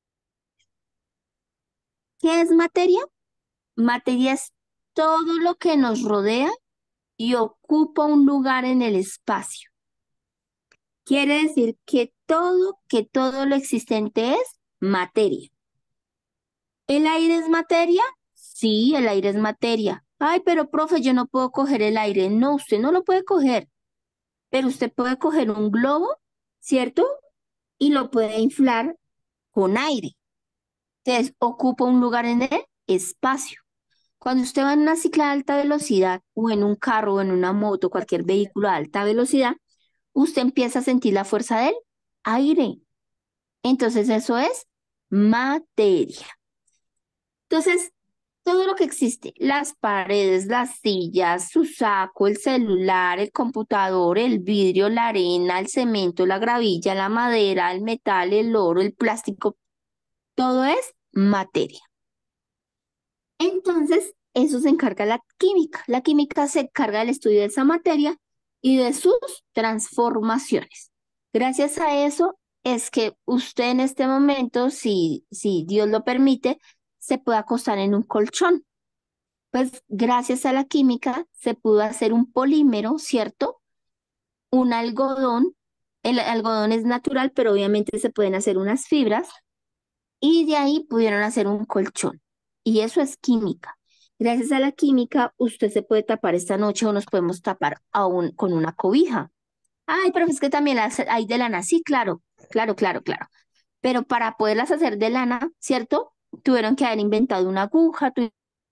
¿Qué es materia? Materia es todo lo que nos rodea y ocupa un lugar en el espacio. Quiere decir que todo, que todo lo existente es materia. ¿El aire es materia? Sí, el aire es materia. Ay, pero profe, yo no puedo coger el aire. No, usted no lo puede coger, pero usted puede coger un globo, ¿cierto? Y lo puede inflar con aire. Entonces, ocupa un lugar en el espacio. Cuando usted va en una cicla de alta velocidad o en un carro o en una moto, cualquier vehículo a alta velocidad, usted empieza a sentir la fuerza del aire. Entonces, eso es materia. Entonces, todo lo que existe, las paredes, las sillas, su saco, el celular, el computador, el vidrio, la arena, el cemento, la gravilla, la madera, el metal, el oro, el plástico, todo es materia. Entonces, eso se encarga la química. La química se encarga del estudio de esa materia y de sus transformaciones. Gracias a eso es que usted en este momento, si, si Dios lo permite, se puede acostar en un colchón. Pues gracias a la química se pudo hacer un polímero, ¿cierto? Un algodón. El algodón es natural, pero obviamente se pueden hacer unas fibras y de ahí pudieron hacer un colchón. Y eso es química. Gracias a la química, usted se puede tapar esta noche o nos podemos tapar aún con una cobija. Ay, pero es que también las hay de lana. Sí, claro, claro, claro, claro. Pero para poderlas hacer de lana, ¿cierto? Tuvieron que haber inventado una aguja, tuvieron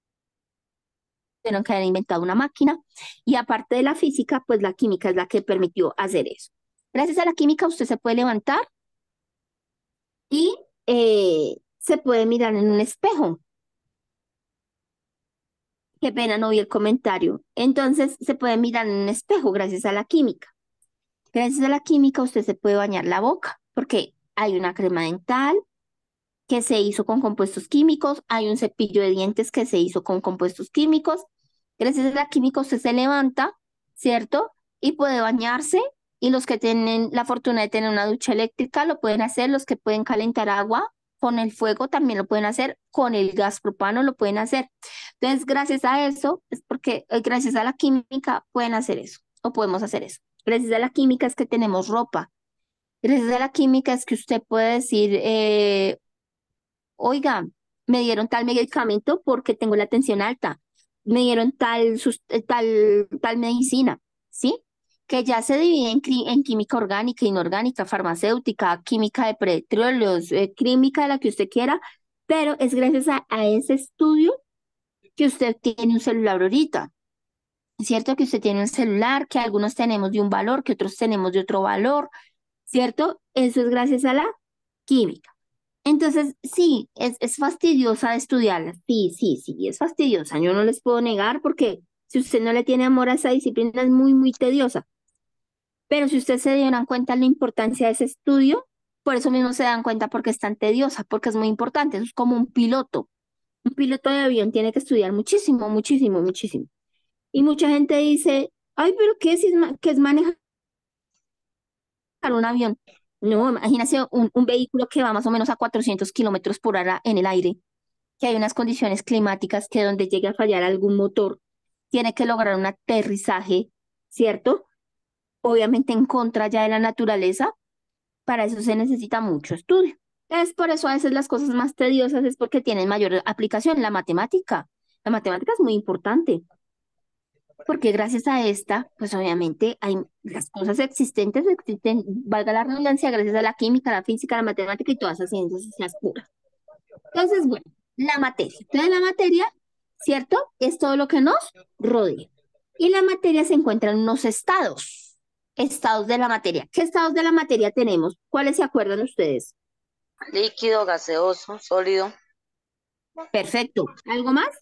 que haber inventado una máquina. Y aparte de la física, pues la química es la que permitió hacer eso. Gracias a la química, usted se puede levantar y eh, se puede mirar en un espejo. Qué pena, no vi el comentario. Entonces, se puede mirar en un espejo gracias a la química. Gracias a la química, usted se puede bañar la boca, porque hay una crema dental que se hizo con compuestos químicos, hay un cepillo de dientes que se hizo con compuestos químicos. Gracias a la química, usted se levanta, ¿cierto? Y puede bañarse. Y los que tienen la fortuna de tener una ducha eléctrica lo pueden hacer, los que pueden calentar agua con el fuego también lo pueden hacer, con el gas propano lo pueden hacer. Entonces, gracias a eso, es porque eh, gracias a la química pueden hacer eso, o podemos hacer eso. Gracias a la química es que tenemos ropa. Gracias a la química es que usted puede decir, eh, oiga, me dieron tal medicamento porque tengo la tensión alta, me dieron tal, sus- eh, tal, tal medicina, ¿sí? Que ya se divide en, cri- en química orgánica, inorgánica, farmacéutica, química de petróleos, eh, química de la que usted quiera, pero es gracias a, a ese estudio que usted tiene un celular ahorita. Es cierto que usted tiene un celular, que algunos tenemos de un valor, que otros tenemos de otro valor, ¿cierto? Eso es gracias a la química. Entonces, sí, es, es fastidiosa de estudiarla. Sí, sí, sí, es fastidiosa. Yo no les puedo negar porque si usted no le tiene amor a esa disciplina es muy, muy tediosa. Pero si ustedes se dieran cuenta de la importancia de ese estudio, por eso mismo se dan cuenta porque es tan tediosa, porque es muy importante. Eso es como un piloto. Un piloto de avión tiene que estudiar muchísimo, muchísimo, muchísimo. Y mucha gente dice, ay, pero ¿qué es, ma- qué es manejar un avión? No, imagínese un, un vehículo que va más o menos a cuatrocientos kilómetros por hora en el aire, que hay unas condiciones climáticas que donde llegue a fallar algún motor, tiene que lograr un aterrizaje, ¿cierto? Obviamente en contra ya de la naturaleza, para eso se necesita mucho estudio. Es por eso a veces las cosas más tediosas es porque tienen mayor aplicación. La matemática, la matemática es muy importante, porque gracias a esta, pues obviamente hay las cosas existentes, existen, valga la redundancia, gracias a la química, la física, la matemática y todas esas ciencias sociales puras. Entonces, bueno, la materia. Entonces, la materia, ¿cierto? Es todo lo que nos rodea. Y la materia se encuentra en unos estados. Estados de la materia. ¿Qué estados de la materia tenemos? ¿Cuáles se acuerdan ustedes? Líquido, gaseoso, sólido. Perfecto. ¿Algo más?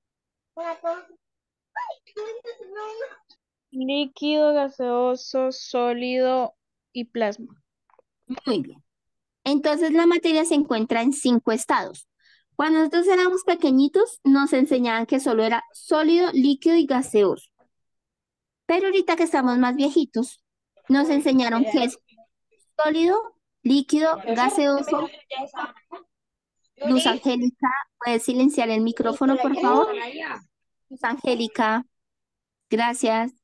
Líquido, gaseoso, sólido y plasma. Muy bien. Entonces, la materia se encuentra en cinco estados. Cuando nosotros éramos pequeñitos, nos enseñaban que solo era sólido, líquido y gaseoso. Pero ahorita que estamos más viejitos, nos enseñaron que es sólido, líquido, gaseoso. Luz Angélica, ¿puedes silenciar el micrófono, por favor? Luz Angélica, gracias.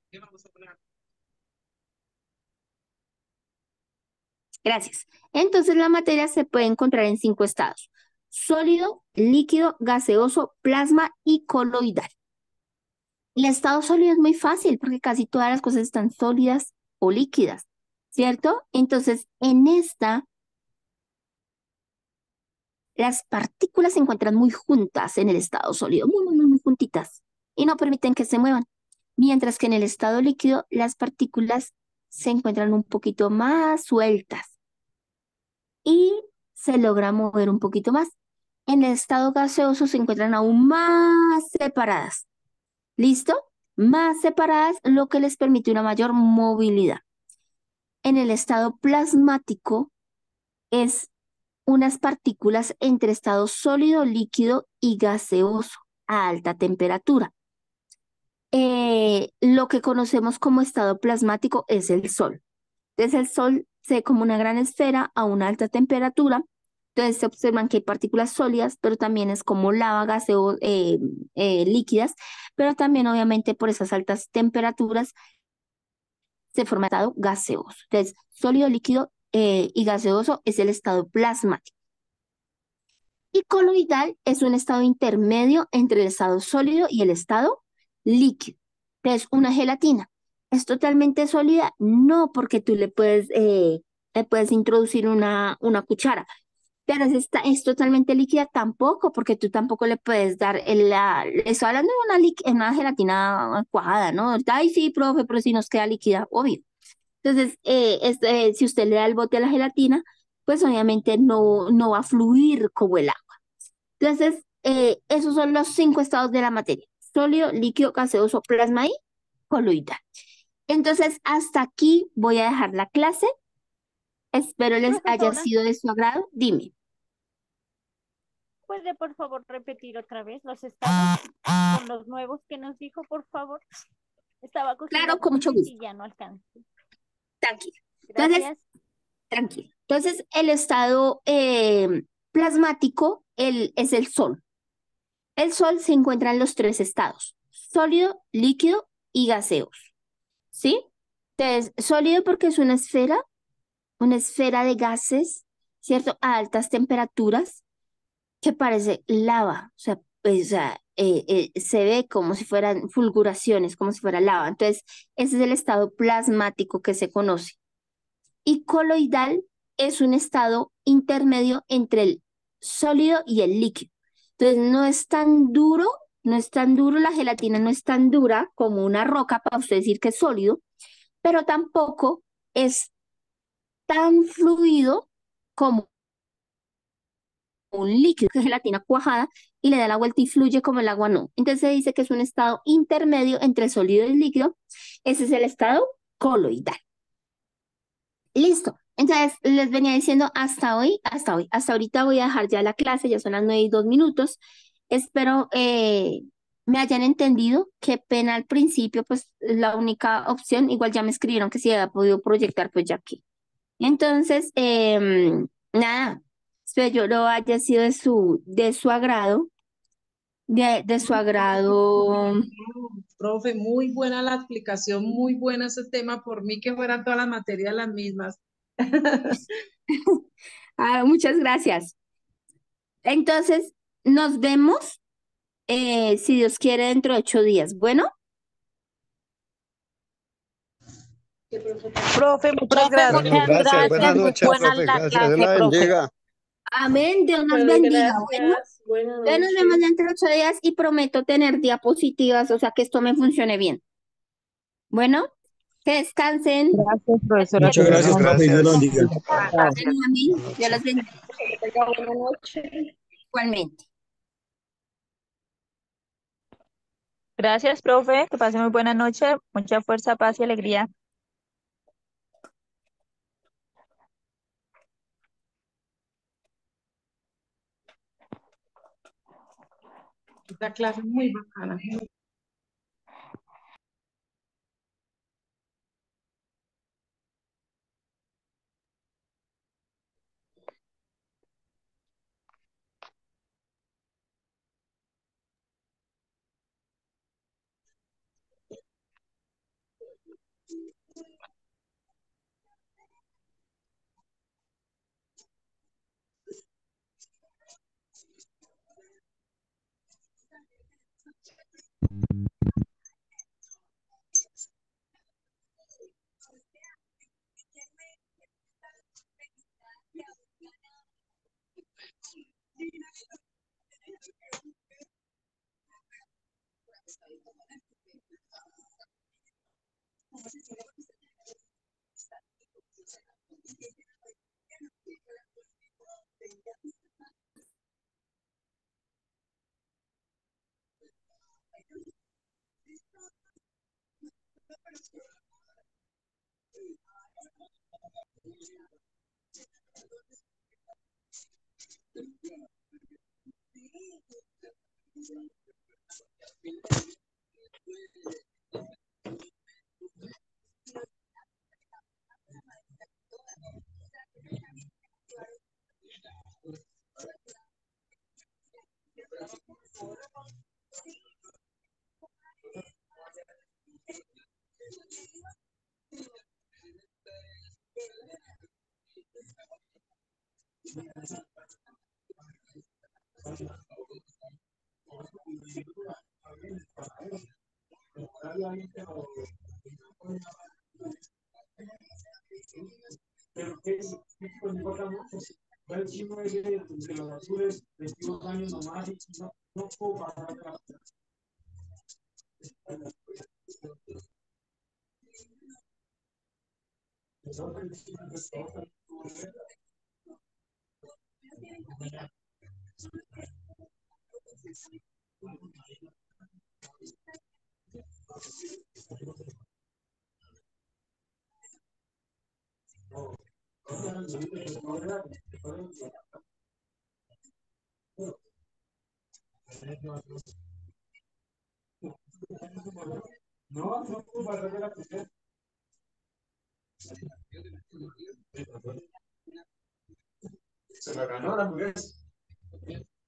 Gracias. Entonces, la materia se puede encontrar en cinco estados: sólido, líquido, gaseoso, plasma y coloidal. El estado sólido es muy fácil porque casi todas las cosas están sólidas o líquidas, ¿cierto? Entonces, en esta las partículas se encuentran muy juntas en el estado sólido, muy, muy, muy, muy juntitas, y no permiten que se muevan. Mientras que en el estado líquido, las partículas se encuentran un poquito más sueltas y se logra mover un poquito más. En el estado gaseoso se encuentran aún más separadas. ¿Listo? Más separadas, lo que les permite una mayor movilidad. En el estado plasmático es unas partículas entre estado sólido, líquido y gaseoso a alta temperatura. Eh, lo que conocemos como estado plasmático es el Sol. Entonces el Sol se ve como una gran esfera a una alta temperatura. Entonces se observan que hay partículas sólidas, pero también es como lava, gaseo, eh, eh, líquidas, pero también obviamente por esas altas temperaturas se forma estado gaseoso. Entonces, sólido, líquido eh, y gaseoso es el estado plasmático. Y coloidal es un estado intermedio entre el estado sólido y el estado líquido. Entonces, una gelatina, ¿es totalmente sólida? No, porque tú le puedes, eh, le puedes introducir una, una cuchara. Pero es, esta- es totalmente líquida tampoco, porque tú tampoco le puedes dar el, la, estoy hablando de una, liqui- una gelatina cuajada, ¿no? Ay, sí, profe, pero si nos queda líquida, obvio. Entonces, eh, es- eh, si usted le da el bote a la gelatina, pues obviamente no, no va a fluir como el agua. Entonces, eh, esos son los cinco estados de la materia: sólido, líquido, gaseoso, plasma y coloidal. Entonces, hasta aquí voy a dejar la clase. Espero les haya Profesora, sido de su agrado. Dime. ¿puede por favor repetir otra vez los estados con los nuevos que nos dijo, por favor? Estaba cogiendo Claro, con mucho apuntes y gusto. ya no alcancé. Tranquilo. Entonces, Gracias. tranquilo. Entonces, el estado eh, plasmático el, es el Sol. El Sol se encuentra en los tres estados: sólido, líquido y gaseoso. ¿Sí? Entonces, sólido porque es una esfera, una esfera de gases, ¿cierto? A altas temperaturas que parece lava, o sea, pues, o sea, eh, eh, se ve como si fueran fulguraciones, como si fuera lava. Entonces, ese es el estado plasmático que se conoce. Y coloidal es un estado intermedio entre el sólido y el líquido. Entonces, no es tan duro, no es tan duro, la gelatina no es tan dura como una roca para usted decir que es sólido, pero tampoco es tan fluido como un líquido, que es gelatina cuajada, y le da la vuelta y fluye como el agua, no. Entonces se dice que es un estado intermedio entre el sólido y el líquido. Ese es el estado coloidal. Listo. Entonces les venía diciendo hasta hoy, hasta hoy, hasta ahorita voy a dejar ya la clase, ya son las nueve y dos minutos. Espero eh, me hayan entendido. Qué pena al principio, pues la única opción, igual ya me escribieron que si había podido proyectar, pues ya aquí. Entonces, em, nada, espero yo lo haya sido de su, de su agrado, de, de su agrado. Profe, muy buena la explicación, muy buena ese tema. Por mí que fueran todas las materias las mismas. Ah, muchas gracias. Entonces, nos vemos, eh, si Dios quiere, dentro de ocho días. Bueno, Profe, muchas Profe, gracias. Bueno, muchas gracias. gracias. Buenas Muy noches, buena profe. la Gracias. Dios clase, la profe. bendiga. amén, Dios nos Pues bendiga. Bueno, gracias, buenas entonces nos vemos noches. dentro de ocho días y prometo tener diapositivas, o sea, que esto me funcione bien. Bueno, que descansen. Gracias, profesora. Muchas Tenemos Bueno, gracias, profe, y Dios lo gracias. bendiga. chao. Amén, amén. Buenas Dios noches. los bendiga. Que tenga buena noche. Igualmente. Gracias, profe. Que pase muy buena noche. Mucha fuerza, paz y alegría. Esta clase es muy bacana. Se la ganó la hamburguesa.